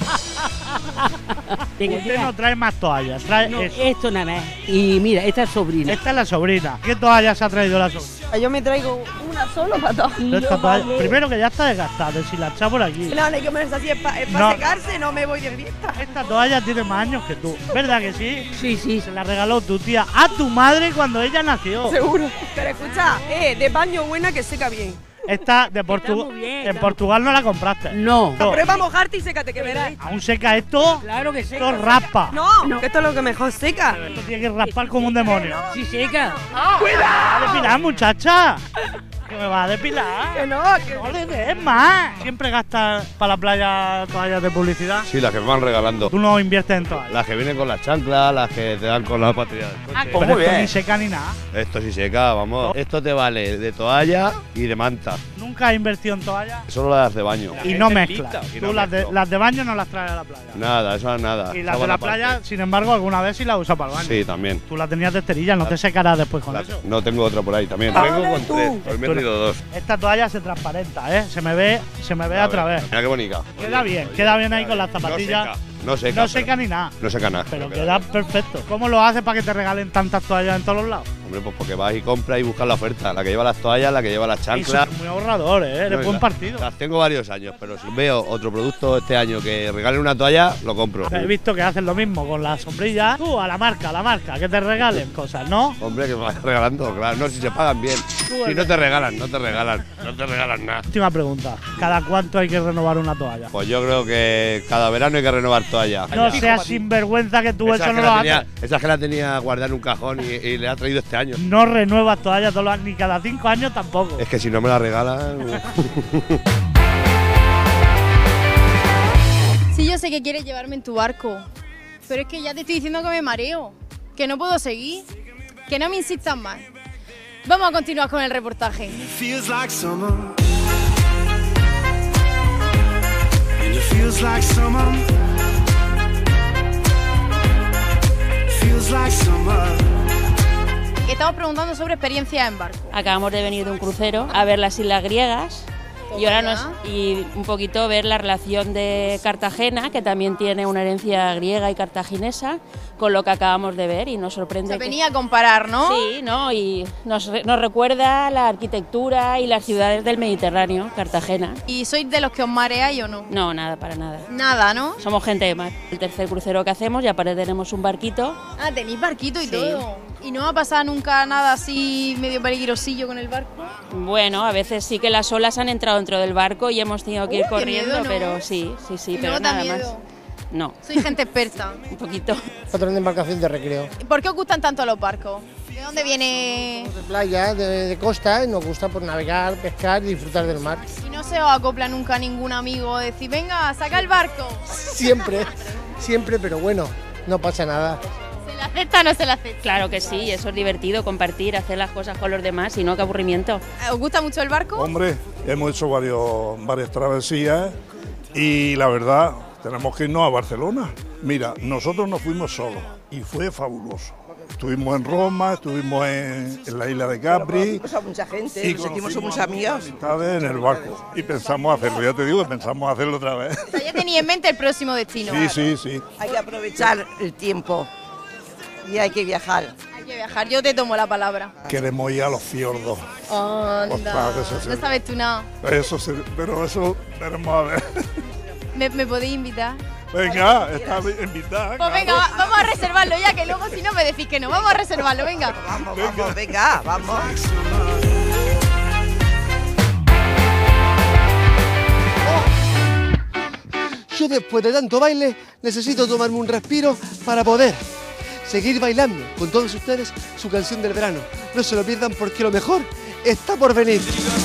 Usted no trae más toallas, trae No, eso. esto nada más. Y mira, esta es sobrina. Esta es la sobrina. ¿Qué toalla se ha traído la sobrina? Yo me traigo una solo para todo. Esta toalla, primero que ya está desgastada, deshilachada por aquí. No hay que ponerse así, es para No. secarse, no me voy de fiesta. Esta toalla tiene más años que tú, ¿verdad que sí? Sí. Se la regaló tu tía a tu madre cuando ella nació. Seguro. Pero escucha, de baño buena que seca bien. Esta de Portugal. En Portugal no la compraste. No. Prueba a mojarte y sécate, que verás. ¿Aún seca esto? Claro que seca. Esto raspa. No, que esto es lo que mejor seca. Esto tiene que raspar como un demonio. Sí seca. ¡Cuidado! ¡Depilar, muchacha! ¿Que me vas a depilar? Que no le des más. ¿Siempre gastas para la playa toallas de publicidad? Sí, las que me van regalando. ¿Tú no inviertes en toallas? Las que vienen con las chanclas, las que te dan con la patria del coche. Pero esto ni seca ni nada. Esto sí seca, vamos. Esto te vale de toalla y de manta. ¿Nunca has invertido en toallas? Solo las de baño. Y no mezclas. Y Tú no las mezclo. de baño no las traes a la playa. Nada, eso es nada. Y las de Sábana la aparte. playa, sin embargo, alguna vez sí las usas para el baño. Sí, también. Tú la tenías de esterilla, no te secarás después con eso. No tengo otra por ahí también. Ah, Vengo con tú. 3. Hoy me he traído 2. Esta toalla se transparenta, ¿eh? Se me ve a través. Mira qué bonita. Queda bien ahí con las zapatillas. No seca. No seca ni nada. No seca nada. Pero queda perfecto. ¿Cómo lo haces para que te regalen tantas toallas en todos los lados? Hombre, pues porque vas y compras y buscas la oferta. La que lleva las toallas, la que lleva las chanclas. Eso es muy ahorrador, ¿eh? Eres buen partido. Las tengo varios años, pero si veo otro producto este año que regalen una toalla, lo compro. He visto que hacen lo mismo con las sombrillas. Tú, a la marca, que te regalen cosas, ¿no? Hombre, que me vas regalando, claro. No, si se pagan bien. Si no te regalan, no te regalan nada. Última pregunta. ¿Cada cuánto hay que renovar una toalla? Pues yo creo que cada verano hay que renovar toalla. No seas sinvergüenza que tú eso no lo haces. Esa que la tenía guardada en un cajón y le ha traído este año. No renuevas toallas todos los años, ni cada 5 años tampoco. Es que si no me la regalan. Sí, yo sé que quieres llevarme en tu barco, pero es que ya te estoy diciendo que me mareo, que no puedo seguir, que no me insistas más. Vamos a continuar con el reportaje. Feels like summer. And it feels like summer. Feels like summer. Estamos preguntando sobre experiencias en barco. Acabamos de venir de un crucero a ver las islas griegas y ahora y un poquito ver la relación de Cartagena, que también tiene una herencia griega y cartaginesa, con lo que acabamos de ver y nos sorprende. Se venía a comparar, ¿no? Sí, ¿no? Y nos recuerda la arquitectura y las ciudades del Mediterráneo, Cartagena. ¿Y sois de los que os mareáis o no? No, nada, para nada. Nada, ¿no? Somos gente de mar. El tercer crucero que hacemos, ya tenemos un barquito. Ah, tenéis barquito y Sí. todo. ¿Y no ha pasado nunca nada así medio peligrosillo con el barco? Bueno, a veces sí que las olas han entrado dentro del barco y hemos tenido que ir qué corriendo, miedo, ¿no? pero sí, ¿Y pero no da nada miedo? más. No. Soy gente experta. Un poquito. Patrón de embarcación de recreo. ¿Por qué os gustan tanto los barcos? ¿De dónde viene? De playa, de costa, y nos gusta por navegar, pescar y disfrutar del mar. ¿Y no se os acopla nunca ningún amigo decir, venga, saca el barco? Siempre, siempre, pero bueno, no pasa nada. ¿Se la acepta o no se la acepta? Claro que sí, eso es divertido, compartir, hacer las cosas con los demás y no qué aburrimiento. ¿Os gusta mucho el barco? Hombre, hemos hecho varias travesías y la verdad, tenemos que irnos a Barcelona. Mira, nosotros nos fuimos solos y fue fabuloso. Estuvimos en Roma, estuvimos en la isla de Capri. Conocimos a mucha gente, y nos hicimos muchos amigos. En el barco. Y pensamos hacerlo, ya te digo, pensamos hacerlo otra vez. O sea, ya tenía en mente el próximo destino. Sí. Hay que aprovechar el tiempo y hay que viajar. Hay que viajar, yo te tomo la palabra. Queremos ir a los fiordos. Anda, no sabes tú nada. Pero eso veremos a ver. ¿Me podéis invitar? Venga, está invitada. Pues venga, vamos a reservarlo ya, que luego si no me decís que no. Vamos a reservarlo, venga. Vamos. Yo después de tanto baile necesito tomarme un respiro para poder seguir bailando con todos ustedes su canción del verano. No se lo pierdan porque lo mejor está por venir.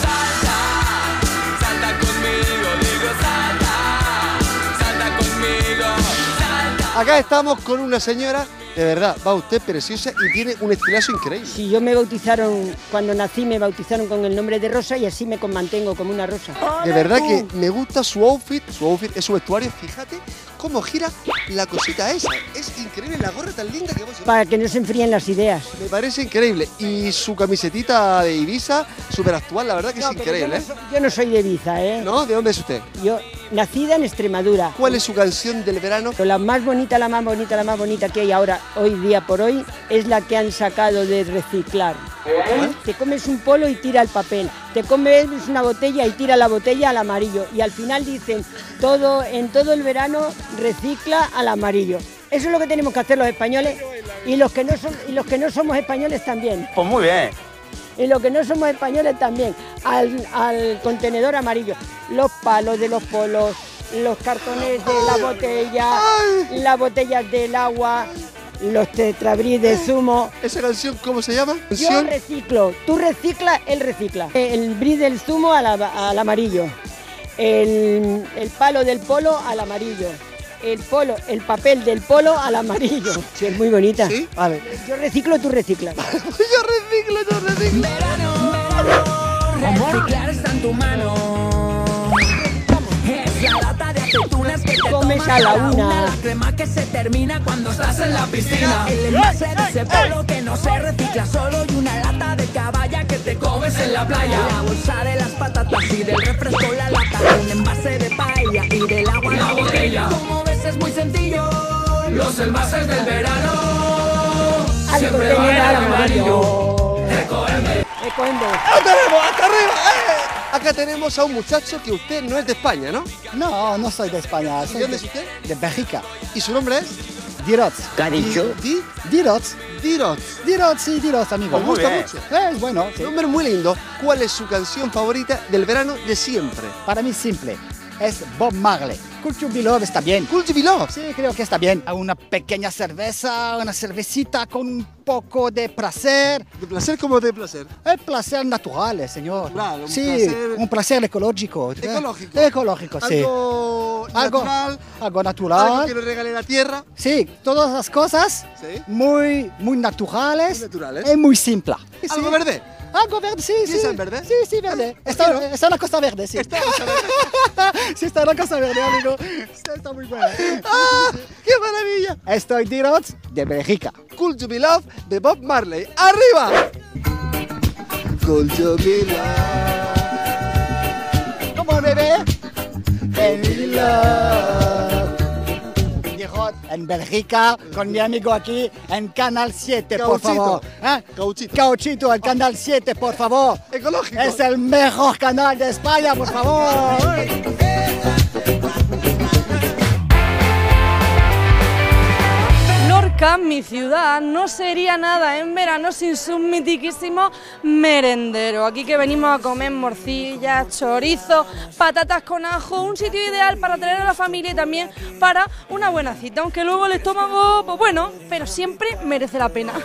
Acá estamos con una señora, de verdad, va usted preciosa y tiene un estilazo increíble. Sí, yo me bautizaron, cuando nací me bautizaron con el nombre de Rosa y así me mantengo como una rosa. De verdad que me gusta su outfit es su vestuario, fíjate cómo gira la cosita esa. Es increíble la gorra tan linda que vos llevas. Para que no se enfríen las ideas. Me parece increíble. Y su camisetita de Ibiza, súper actual, la verdad que es increíble. Yo no soy de Ibiza, ¿eh? ¿No? ¿De dónde es usted? Yo, nacida en Extremadura. ¿Cuál es su canción del verano? La más bonita que hay ahora, hoy día por hoy, es la que han sacado de reciclar. Te comes un polo y tira el papel, te comes una botella y tira la botella al amarillo y al final dicen en todo el verano recicla al amarillo. Eso es lo que tenemos que hacer los españoles y los que no somos españoles también. Pues muy bien. Y los que no somos españoles también, al contenedor amarillo, los palos de los polos, los cartones de la botella, las botellas del agua, los tetrabris de zumo. ¿Esa canción cómo se llama? Yo reciclo, tú reciclas, él recicla. El bris del zumo al amarillo, el palo del polo al amarillo, el papel del polo al amarillo. Sí, es muy bonita. ¿Sí? Vale. Yo reciclo, tú reciclas. Yo reciclo. Reciclar está en tu mano. Es la lata de aceitunas que te comes tomas a la una. La crema que se termina cuando estás en la piscina. El envase de ese polo que no se recicla solo. Y una lata de caballa que te comes en la playa. La bolsa de las patatas y del refresco la lata. Un envase de paella y del agua la botella. Como ves es muy sencillo. Los envases del verano siempre van al amarillo. ¡Hasta arriba! Acá tenemos a un muchacho que usted no es de España, ¿no? No, no soy de España. ¿De dónde es usted? De Bélgica. ¿Y su nombre es? Dirots. ¿Qué ha dicho? Dirots. Dirots, sí, Dirots, amigo. Me gusta mucho. Es bueno. Sí. Un nombre muy lindo. ¿Cuál es su canción favorita del verano de siempre? Para mí simple. Es Bob Marley. Cool to Be Love está bien. Cool to Be Love. Sí, creo que está bien. Una pequeña cerveza, una cervecita con un poco de placer. ¿De placer como de placer? El placer natural, señor. Claro, un placer ecológico. Ecológico. Ecológico, sí. Algo natural. Algo natural. Algo que nos regale la tierra. Sí, todas las cosas muy naturales. Muy naturales. Y muy simples. ¿Algo verde? Algo verde, sí. ¿Es el verde? Sí, verde. Está en la Costa Verde, sí. Está en la Costa Verde. Sí, está en la Costa Verde, amigo. Está muy buena. ¡Qué maravilla! Estoy Dirots de Bélgica. Cool to Be Love de Bob Marley. ¡Arriba! Cool to Be Love. ¿Cómo, bebé? Baby Love. En Bélgica, con mi amigo aquí, en Canal 7, por favor. Cauchito, el Canal 7, por favor. Ecológico. Es el mejor canal de España, por favor. Lorca, mi ciudad, no sería nada en verano sin sus mitiquísimos merenderos. Aquí que venimos a comer morcillas, chorizo, patatas con ajo, un sitio ideal para traer a la familia y también para una buena cita, aunque luego el estómago, pues bueno, pero siempre merece la pena.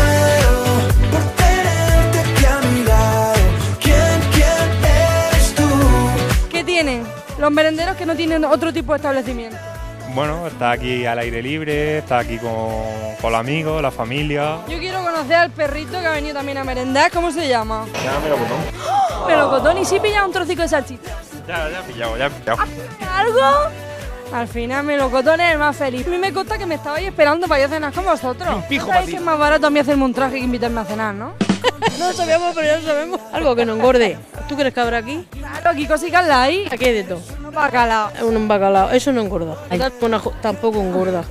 ¿Qué tienen los merenderos que no tienen otro tipo de establecimiento? Bueno, está aquí al aire libre, está aquí con los amigos, la familia. Yo quiero conocer al perrito que ha venido también a merendar. ¿Cómo se llama? Se llama Melocotón. ¡Oh! Melocotón, ¿y si pilla un trocico de salchicha? Ya he pillado. ¿Algo? Al final Melocotón es el más feliz. A mí me consta que me estabais esperando para ir a cenar con vosotros. ¿Sabéis que es más barato a mí hacerme un traje que invitarme a cenar, no? No lo sabíamos, pero ya lo sabemos. Algo que no engorde. ¿Tú crees que habrá aquí? Claro, aquí cositas la hay. Aquí hay de todo. Un bacalao. Un bacalao, eso no engorda. Tampoco engorda.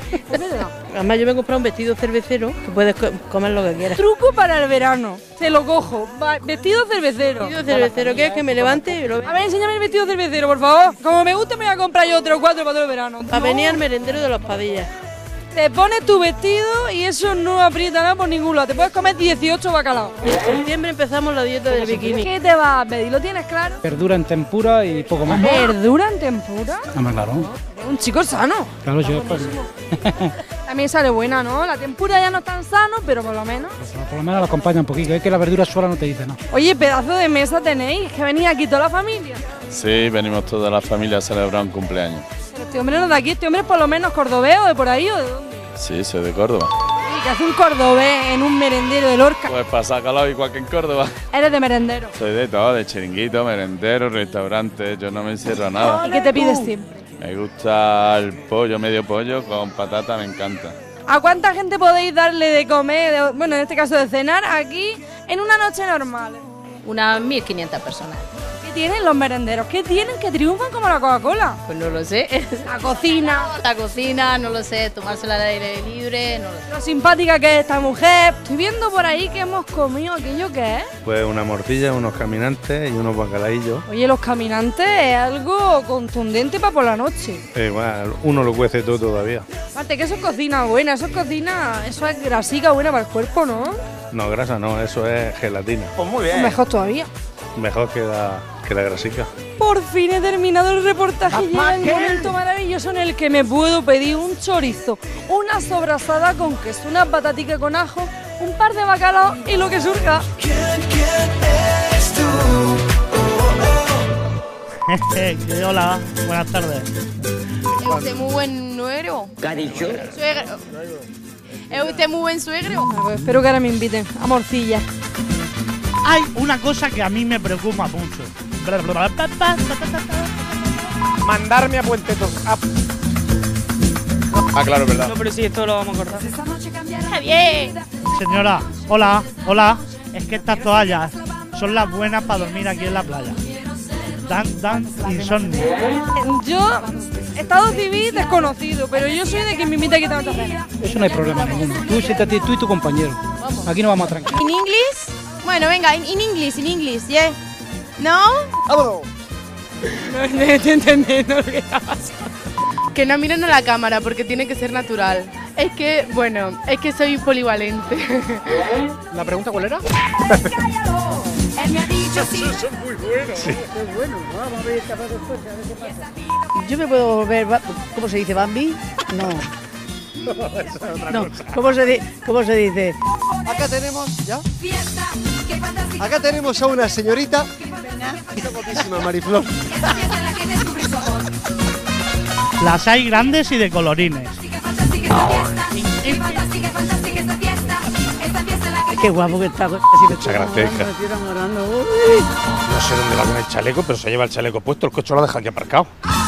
Además yo me he comprado un vestido cervecero que puedes comer lo que quieras. Truco para el verano. Se lo cojo. Vestido cervecero. Vestido cervecero, ¿quieres que me levante y lo vea? A ver, enséñame el vestido cervecero, por favor. Como me gusta me voy a comprar yo 3 o 4 para todo el verano. A venir al merendero de las Padillas. Te pones tu vestido y eso no aprieta nada por ningún lado. Te puedes comer 18 bacalaos. En septiembre empezamos la dieta del bikini. ¿Qué te vas a pedir? ¿Lo tienes claro? Verdura en tempura y poco más. ¿Verdura en tempura? Claro. Un chico sano. Claro, yo pues, También sale buena, ¿no? La tempura ya no es tan sano, pero por lo menos. por lo menos la acompaña un poquito. Es que la verdura sola no te dice nada. Oye, pedazo de mesa tenéis, que venís aquí toda la familia. Sí, venimos toda la familia a celebrar un cumpleaños. Pero este hombre no es de aquí, este hombre es por lo menos cordobés o de por ahí o de dónde. Sí, soy de Córdoba. ¿Y qué hace un cordobés en un merendero de Lorca? Pues para sacarlo igual que en Córdoba. Eres de merendero. Soy de todo, de chiringuito, merendero, restaurante, yo no me encierro a nada. ¿Y qué te pides siempre? Me gusta el pollo, medio pollo, con patata me encanta. ¿A cuánta gente podéis darle de comer, bueno, en este caso de cenar, aquí en una noche normal? Unas 1.500 personas. ¿Qué tienen los merenderos? ¿Qué tienen que triunfan como la Coca-Cola? Pues no lo sé. La cocina. La cocina, no lo sé. Tomársela al aire libre, no lo sé. Lo simpática que es esta mujer. Estoy viendo por ahí que hemos comido aquello que es. Pues una morcilla, unos caminantes y unos bacalaillos. Oye, los caminantes es algo contundente para por la noche. Igual, uno lo cuece todo todavía. Aparte que eso es cocina buena, eso es grasica buena para el cuerpo, ¿no? No, grasa no, eso es gelatina. Pues muy bien. Mejor todavía. Mejor que la grasica. Por fin he terminado el reportaje y llega el momento maravilloso en el que me puedo pedir un chorizo, una sobrasada con queso, una patatica con ajo, un par de bacalaos y lo que surja. Hola, buenas tardes. ¿Es usted muy buen nuero? ¿Qué ha dicho? Suegro. ¿Es usted muy buen suegro? Pues espero que ahora me inviten a morcilla. Hay una cosa que a mí me preocupa mucho. Mandarme a Puente Tocinho. Claro, es verdad. No, pero sí, esto lo vamos a cortar. Javier. Señora, hola. Es que estas toallas son las buenas para dormir aquí en la playa. Dan insomnio. Yo, estado civil desconocido, pero yo soy de quien me invita a quitar otra cena. Eso no hay problema ninguno. Tú siéntate, tú y tu compañero. Aquí nos vamos a tranquilizar. ¿In English? Bueno, venga, in English, yeah. ¿No? No estoy entendiendo lo que está pasando. Que no miren a la cámara porque tiene que ser natural. Es que soy polivalente. ¿La pregunta cuál era? Él me ha dicho sí. Son muy buenos. Sí. Qué bueno, vamos a ver esta respuesta, a ver qué pasa. Yo me puedo volver, ¿cómo se dice, Bambi? No. No, ¿cómo se dice? Acá tenemos, ¿ya? Acá tenemos a una señorita. Está guapísima, Mariflor. Las hay grandes y de colorines. Qué guapo que está. Muchas gracias, hija. No sé dónde va con el chaleco, pero se lleva el chaleco puesto, el coche lo deja aquí aparcado.